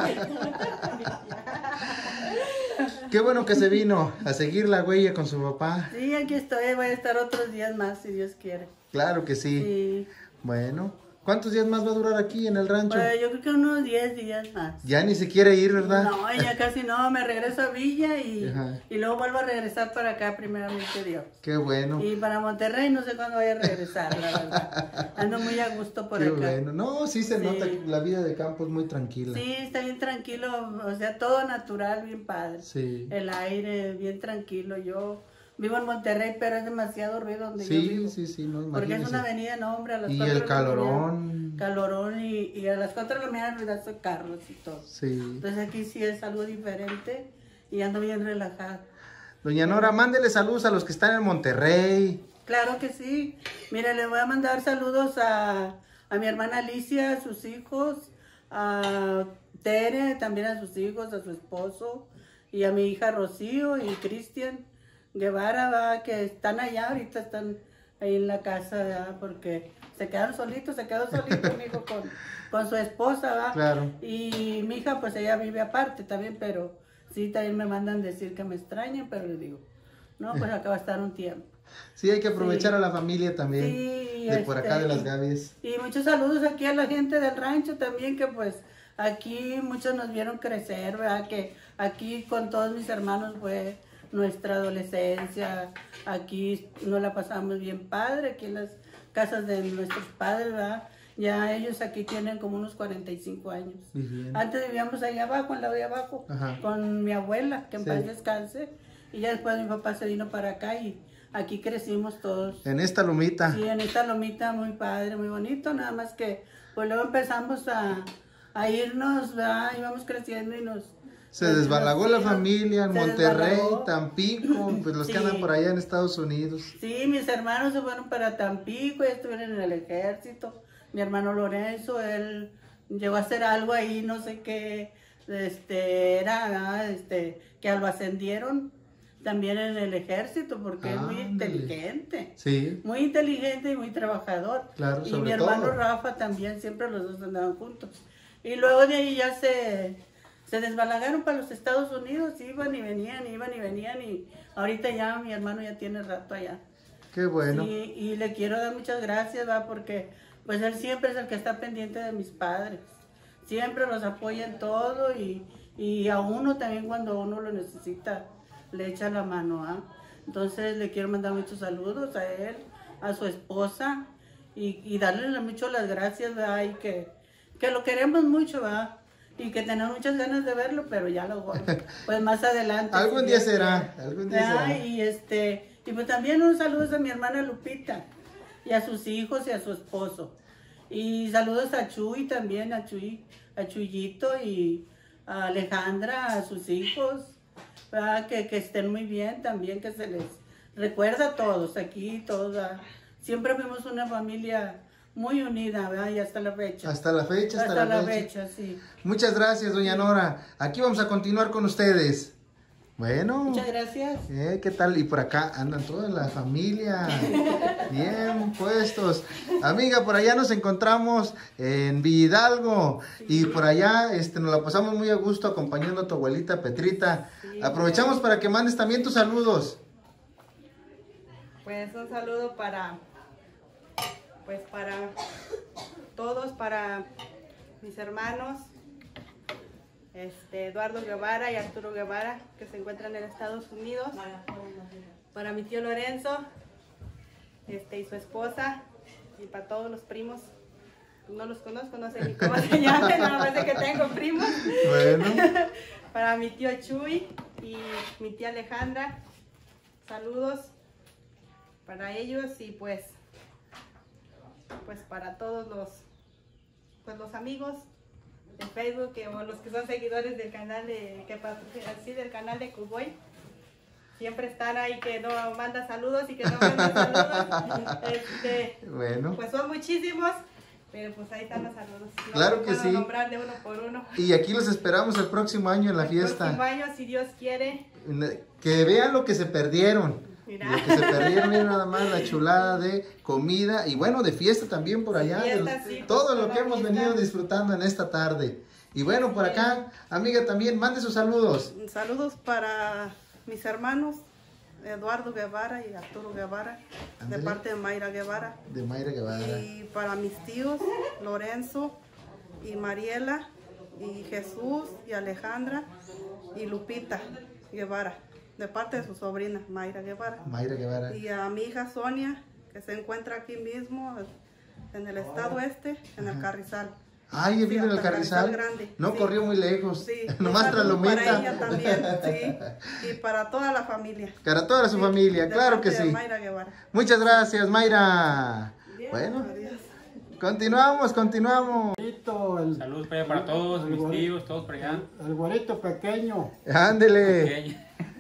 Qué bueno que se vino a seguir la huella con su papá. Sí, aquí estoy, voy a estar otros días más si Dios quiere. Claro que sí. Sí. Bueno, ¿cuántos días más va a durar aquí en el rancho? Pues yo creo que unos diez días más. Ya ni se quiere ir, ¿verdad? No, ya casi no, me regreso a Villa y, Ajá. y luego vuelvo a regresar para acá, primeramente Dios. Qué bueno. Y para Monterrey no sé cuándo voy a regresar, la verdad. Ando muy a gusto por Qué acá. bueno. No, sí se Sí. nota que la vida de campo es muy tranquila. Sí, está bien tranquilo, o sea, todo natural, bien padre. Sí. El aire, bien tranquilo. Yo vivo en Monterrey, pero es demasiado ruido donde Sí, yo vivo. sí, sí, no, Porque es imagínese. una avenida, no, hombre, a las Y cuatro el de la mañana, calorón. Calorón y, y a las cuatro de la mañana ruidazo de carros y todo. Sí. Entonces aquí sí es algo diferente y ando bien relajada. Doña Nora, mándele saludos a los que están en Monterrey. Claro que sí. Mira, le voy a mandar saludos a, a mi hermana Alicia, a sus hijos, a Tere, también a sus hijos, a su esposo, y a mi hija Rocío y Cristian Guevara, va, que están allá, ahorita están ahí en la casa, ¿verdad? Porque se quedaron solitos, se quedó solito mi hijo con, con su esposa, ¿va? Claro. Y mi hija, pues ella vive aparte también, pero sí, también me mandan decir que me extrañan, pero les digo, no, pues acá va a estar un tiempo. Sí, hay que aprovechar Sí. a la familia también. Sí, de por acá este, de Las Gavias. Y muchos saludos aquí a la gente del rancho también, que pues aquí muchos nos vieron crecer, ¿verdad? Que aquí con todos mis hermanos fue nuestra adolescencia. Aquí nos la pasamos bien padre, aquí en las casas de nuestros padres, ¿verdad? Ya ellos aquí tienen como unos cuarenta y cinco años. Bien. Antes vivíamos allá abajo, en la de abajo, Ajá. con mi abuela, que en Sí. paz descanse. Y ya después mi papá se vino para acá y aquí crecimos todos. En esta lomita. Sí, en esta lomita muy padre, muy bonito, nada más que pues luego empezamos a, a irnos, ¿verdad? Íbamos creciendo y nos... Se desbalagó la familia en Se Monterrey, desbalagó. Tampico, pues los que Sí. andan por allá en Estados Unidos. Sí, mis hermanos se fueron para Tampico, ya estuvieron en el ejército. Mi hermano Lorenzo, él llegó a hacer algo ahí, no sé qué, este, era, ¿verdad? este, que lo ascendieron también en el ejército, porque es muy Ándale. inteligente. Sí. Muy inteligente y muy trabajador. Claro, y sobre mi hermano todo. Rafa también, siempre los dos andaban juntos. Y luego de ahí ya se, se desbalagaron para los Estados Unidos, iban y venían, iban y venían, y ahorita ya mi hermano ya tiene rato allá. Qué bueno. Y, y le quiero dar muchas gracias, ¿va? Porque pues él siempre es el que está pendiente de mis padres. Siempre los apoya en todo y, y a uno también cuando uno lo necesita le echa la mano, ¿ah? Entonces le quiero mandar muchos saludos a él, a su esposa y, y darle mucho las gracias, ¿verdad? Y que, que lo queremos mucho, ¿verdad? Y que tenemos muchas ganas de verlo, pero ya lo pues más adelante. Algún si día Dios será, quiere. algún día ¿Verdad? será. Y este, y pues también un saludo a mi hermana Lupita y a sus hijos y a su esposo. Y saludos a Chuy también, a Chuy, a Chuyito y a Alejandra, a sus hijos, ¿verdad? Que, que estén muy bien también, que se les recuerda a todos aquí, todos, ¿verdad? Siempre fuimos una familia muy unida, ¿verdad? Y hasta la fecha. Hasta la fecha, hasta, Hasta la, la fecha. fecha, sí. Muchas gracias, doña Nora. Aquí vamos a continuar con ustedes. Bueno. Muchas gracias. Eh, ¿Qué tal? Y por acá andan toda la familia. Bien puestos. Amiga, por allá nos encontramos en Hidalgo. Y por allá este, nos la pasamos muy a gusto acompañando a tu abuelita Petrita. Aprovechamos para que mandes también tus saludos. Pues un saludo para, pues para todos, para mis hermanos, este, Eduardo Guevara y Arturo Guevara, que se encuentran en Estados Unidos, para mi tío Lorenzo, este, y su esposa, y para todos los primos. No los conozco, no sé ni cómo se llaman, nada más de que tengo primos. Bueno. Para mi tío Chuy y mi tía Alejandra, saludos para ellos y pues, pues para todos los, pues los amigos de Facebook que, o los que son seguidores del canal de, que así del canal de Cuboy. Siempre están ahí que no manda saludos y que no manda saludos. Este, Bueno. Pues son muchísimos, pero pues ahí están los saludos. No Claro que puedo sí. nombrar de uno por uno. Y aquí los esperamos el próximo año en la El próximo fiesta. año, si Dios quiere. Que vean lo que se perdieron. Mira. Lo que se perdieron, miren nada más la chulada de comida y bueno, de fiesta también por allá. Fiesta, de- sí, todo pues, lo que la hemos fiesta. venido disfrutando en esta tarde. Y bueno, por acá, amiga, también mande sus saludos. Saludos para mis hermanos Eduardo Guevara y Arturo Guevara, Ándale. de parte de Mayra Guevara. De Mayra Guevara. Y para mis tíos Lorenzo y Mariela y Jesús y Alejandra y Lupita Guevara, de parte de su sobrina Mayra Guevara. Mayra Guevara. Y a mi hija Sonia, que se encuentra aquí mismo en el estado este, en el Carrizal. Ay, Sí, vive en el hasta Carrizal. Grande. No Sí. corrió muy lejos. Sí, Nomás un tras saludo Lomita. para ella también, sí. Y para toda la familia. Para toda su familia, De claro que parte de sí. Mayra Guevara. Muchas gracias, Mayra. Bien, Bueno, adiós. continuamos, continuamos. Saludos para, para todos, mis tíos, todos por allá. El güerito pequeño. Ándele.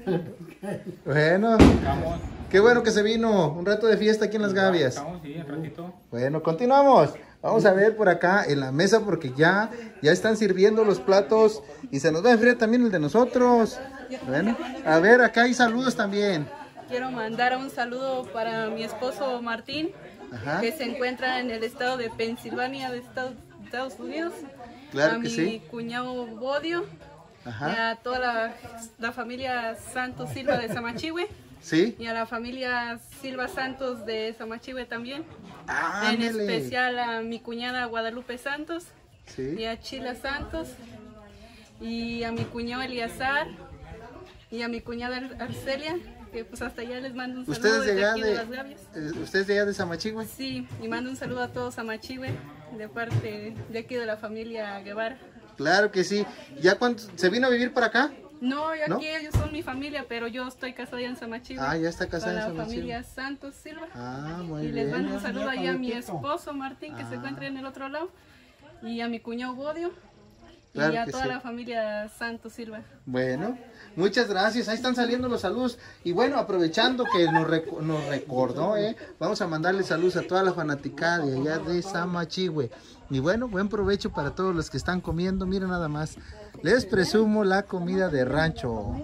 Bueno, Vamos. qué bueno que se vino un rato de fiesta aquí en Las Gavias. Vamos, sí, un ratito. Bueno, continuamos. Vamos a ver por acá en la mesa porque ya, ya están sirviendo los platos y se nos va a enfriar también el de nosotros. Bueno, a ver, acá hay saludos también. Quiero mandar un saludo para mi esposo Martín, Ajá. que se encuentra en el estado de Pensilvania de Estados, Estados Unidos. Claro a que mi sí. cuñado Bodio, Ajá. y a toda la, la familia Santos Silva de Samachihue. Sí. Y a la familia Silva Santos de Samachihue también. Ah, en ándale. especial a mi cuñada Guadalupe Santos. Sí. Y a Chila Santos. Y a mi cuñado Eliazar. y a mi cuñada Ar- Arcelia, que pues hasta allá les mando un saludo ¿Ustedes de desde allá aquí de, de Las Gavias. eh, ¿ustedes de allá de Samachigüe? Sí, y mando un saludo a todos a Machihue, de parte de aquí de la familia Guevara. Claro que sí. ¿Ya cuánto, se vino a vivir para acá? No, yo ¿No? aquí ellos son mi familia, pero yo estoy casada ya en Samachihue. Ah, ya está casada en con la Samachihue. familia Santos Silva. Ah, muy Y les bien. mando un saludo ahí a mi esposo Martín, que Ah. se encuentra en el otro lado, y a mi cuñado Bodio, Claro y a que toda sí. la familia Santos Silva. Bueno, muchas gracias. Ahí están saliendo los saludos. Y bueno, aprovechando que nos, reco- nos recordó, ¿eh? Vamos a mandarle saludos a toda la fanaticada de allá de Samachihue. Y bueno, buen provecho para todos los que están comiendo. Miren nada más. Les presumo la comida de rancho.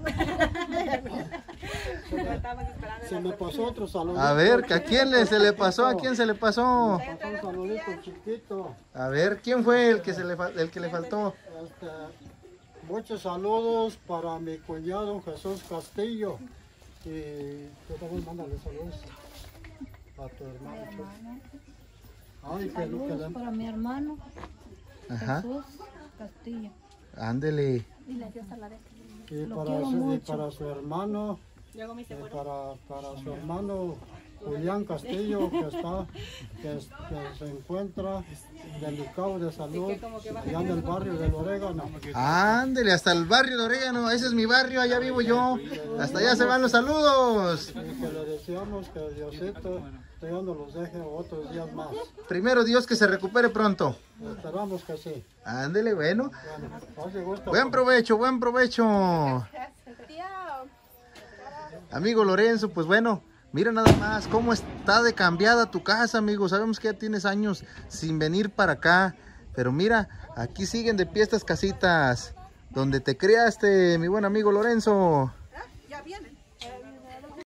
Se me pasó otro saludito. A ver, ¿a quién le, se le pasó? ¿A quién se le pasó? Me pasó un saludito chiquito. A ver, ¿quién fue el que, se le, fa- el que le faltó? Este, muchos saludos para mi cuñado Jesús Castillo. Y tú también mándale saludos a tu hermano. Ay, que, que Saludos le- para mi hermano Ajá. Jesús Castillo. Ándele. Dile adiós a la vez. y Lo para, quiero su, y mucho. para su hermano, Luego me y para, para su hermano Julián Castillo, que está, que, es- que se encuentra delicado de salud allá en el barrio del Orégano. Ándele, hasta el barrio de Orégano. Ese es mi barrio, allá vivo yo. Hasta allá se van los saludos. Y que le deseamos que Diosito Dios nos los deje otros días más. Primero Dios, que se recupere pronto. Esperamos que sí. Ándele, bueno. Bueno, hace gusto. Buen provecho, buen provecho. Amigo Lorenzo, pues bueno, mira nada más cómo está de cambiada tu casa, amigo. Sabemos que ya tienes años sin venir para acá, pero mira, aquí siguen de pie estas casitas donde te criaste, mi buen amigo Lorenzo. Ya vienen.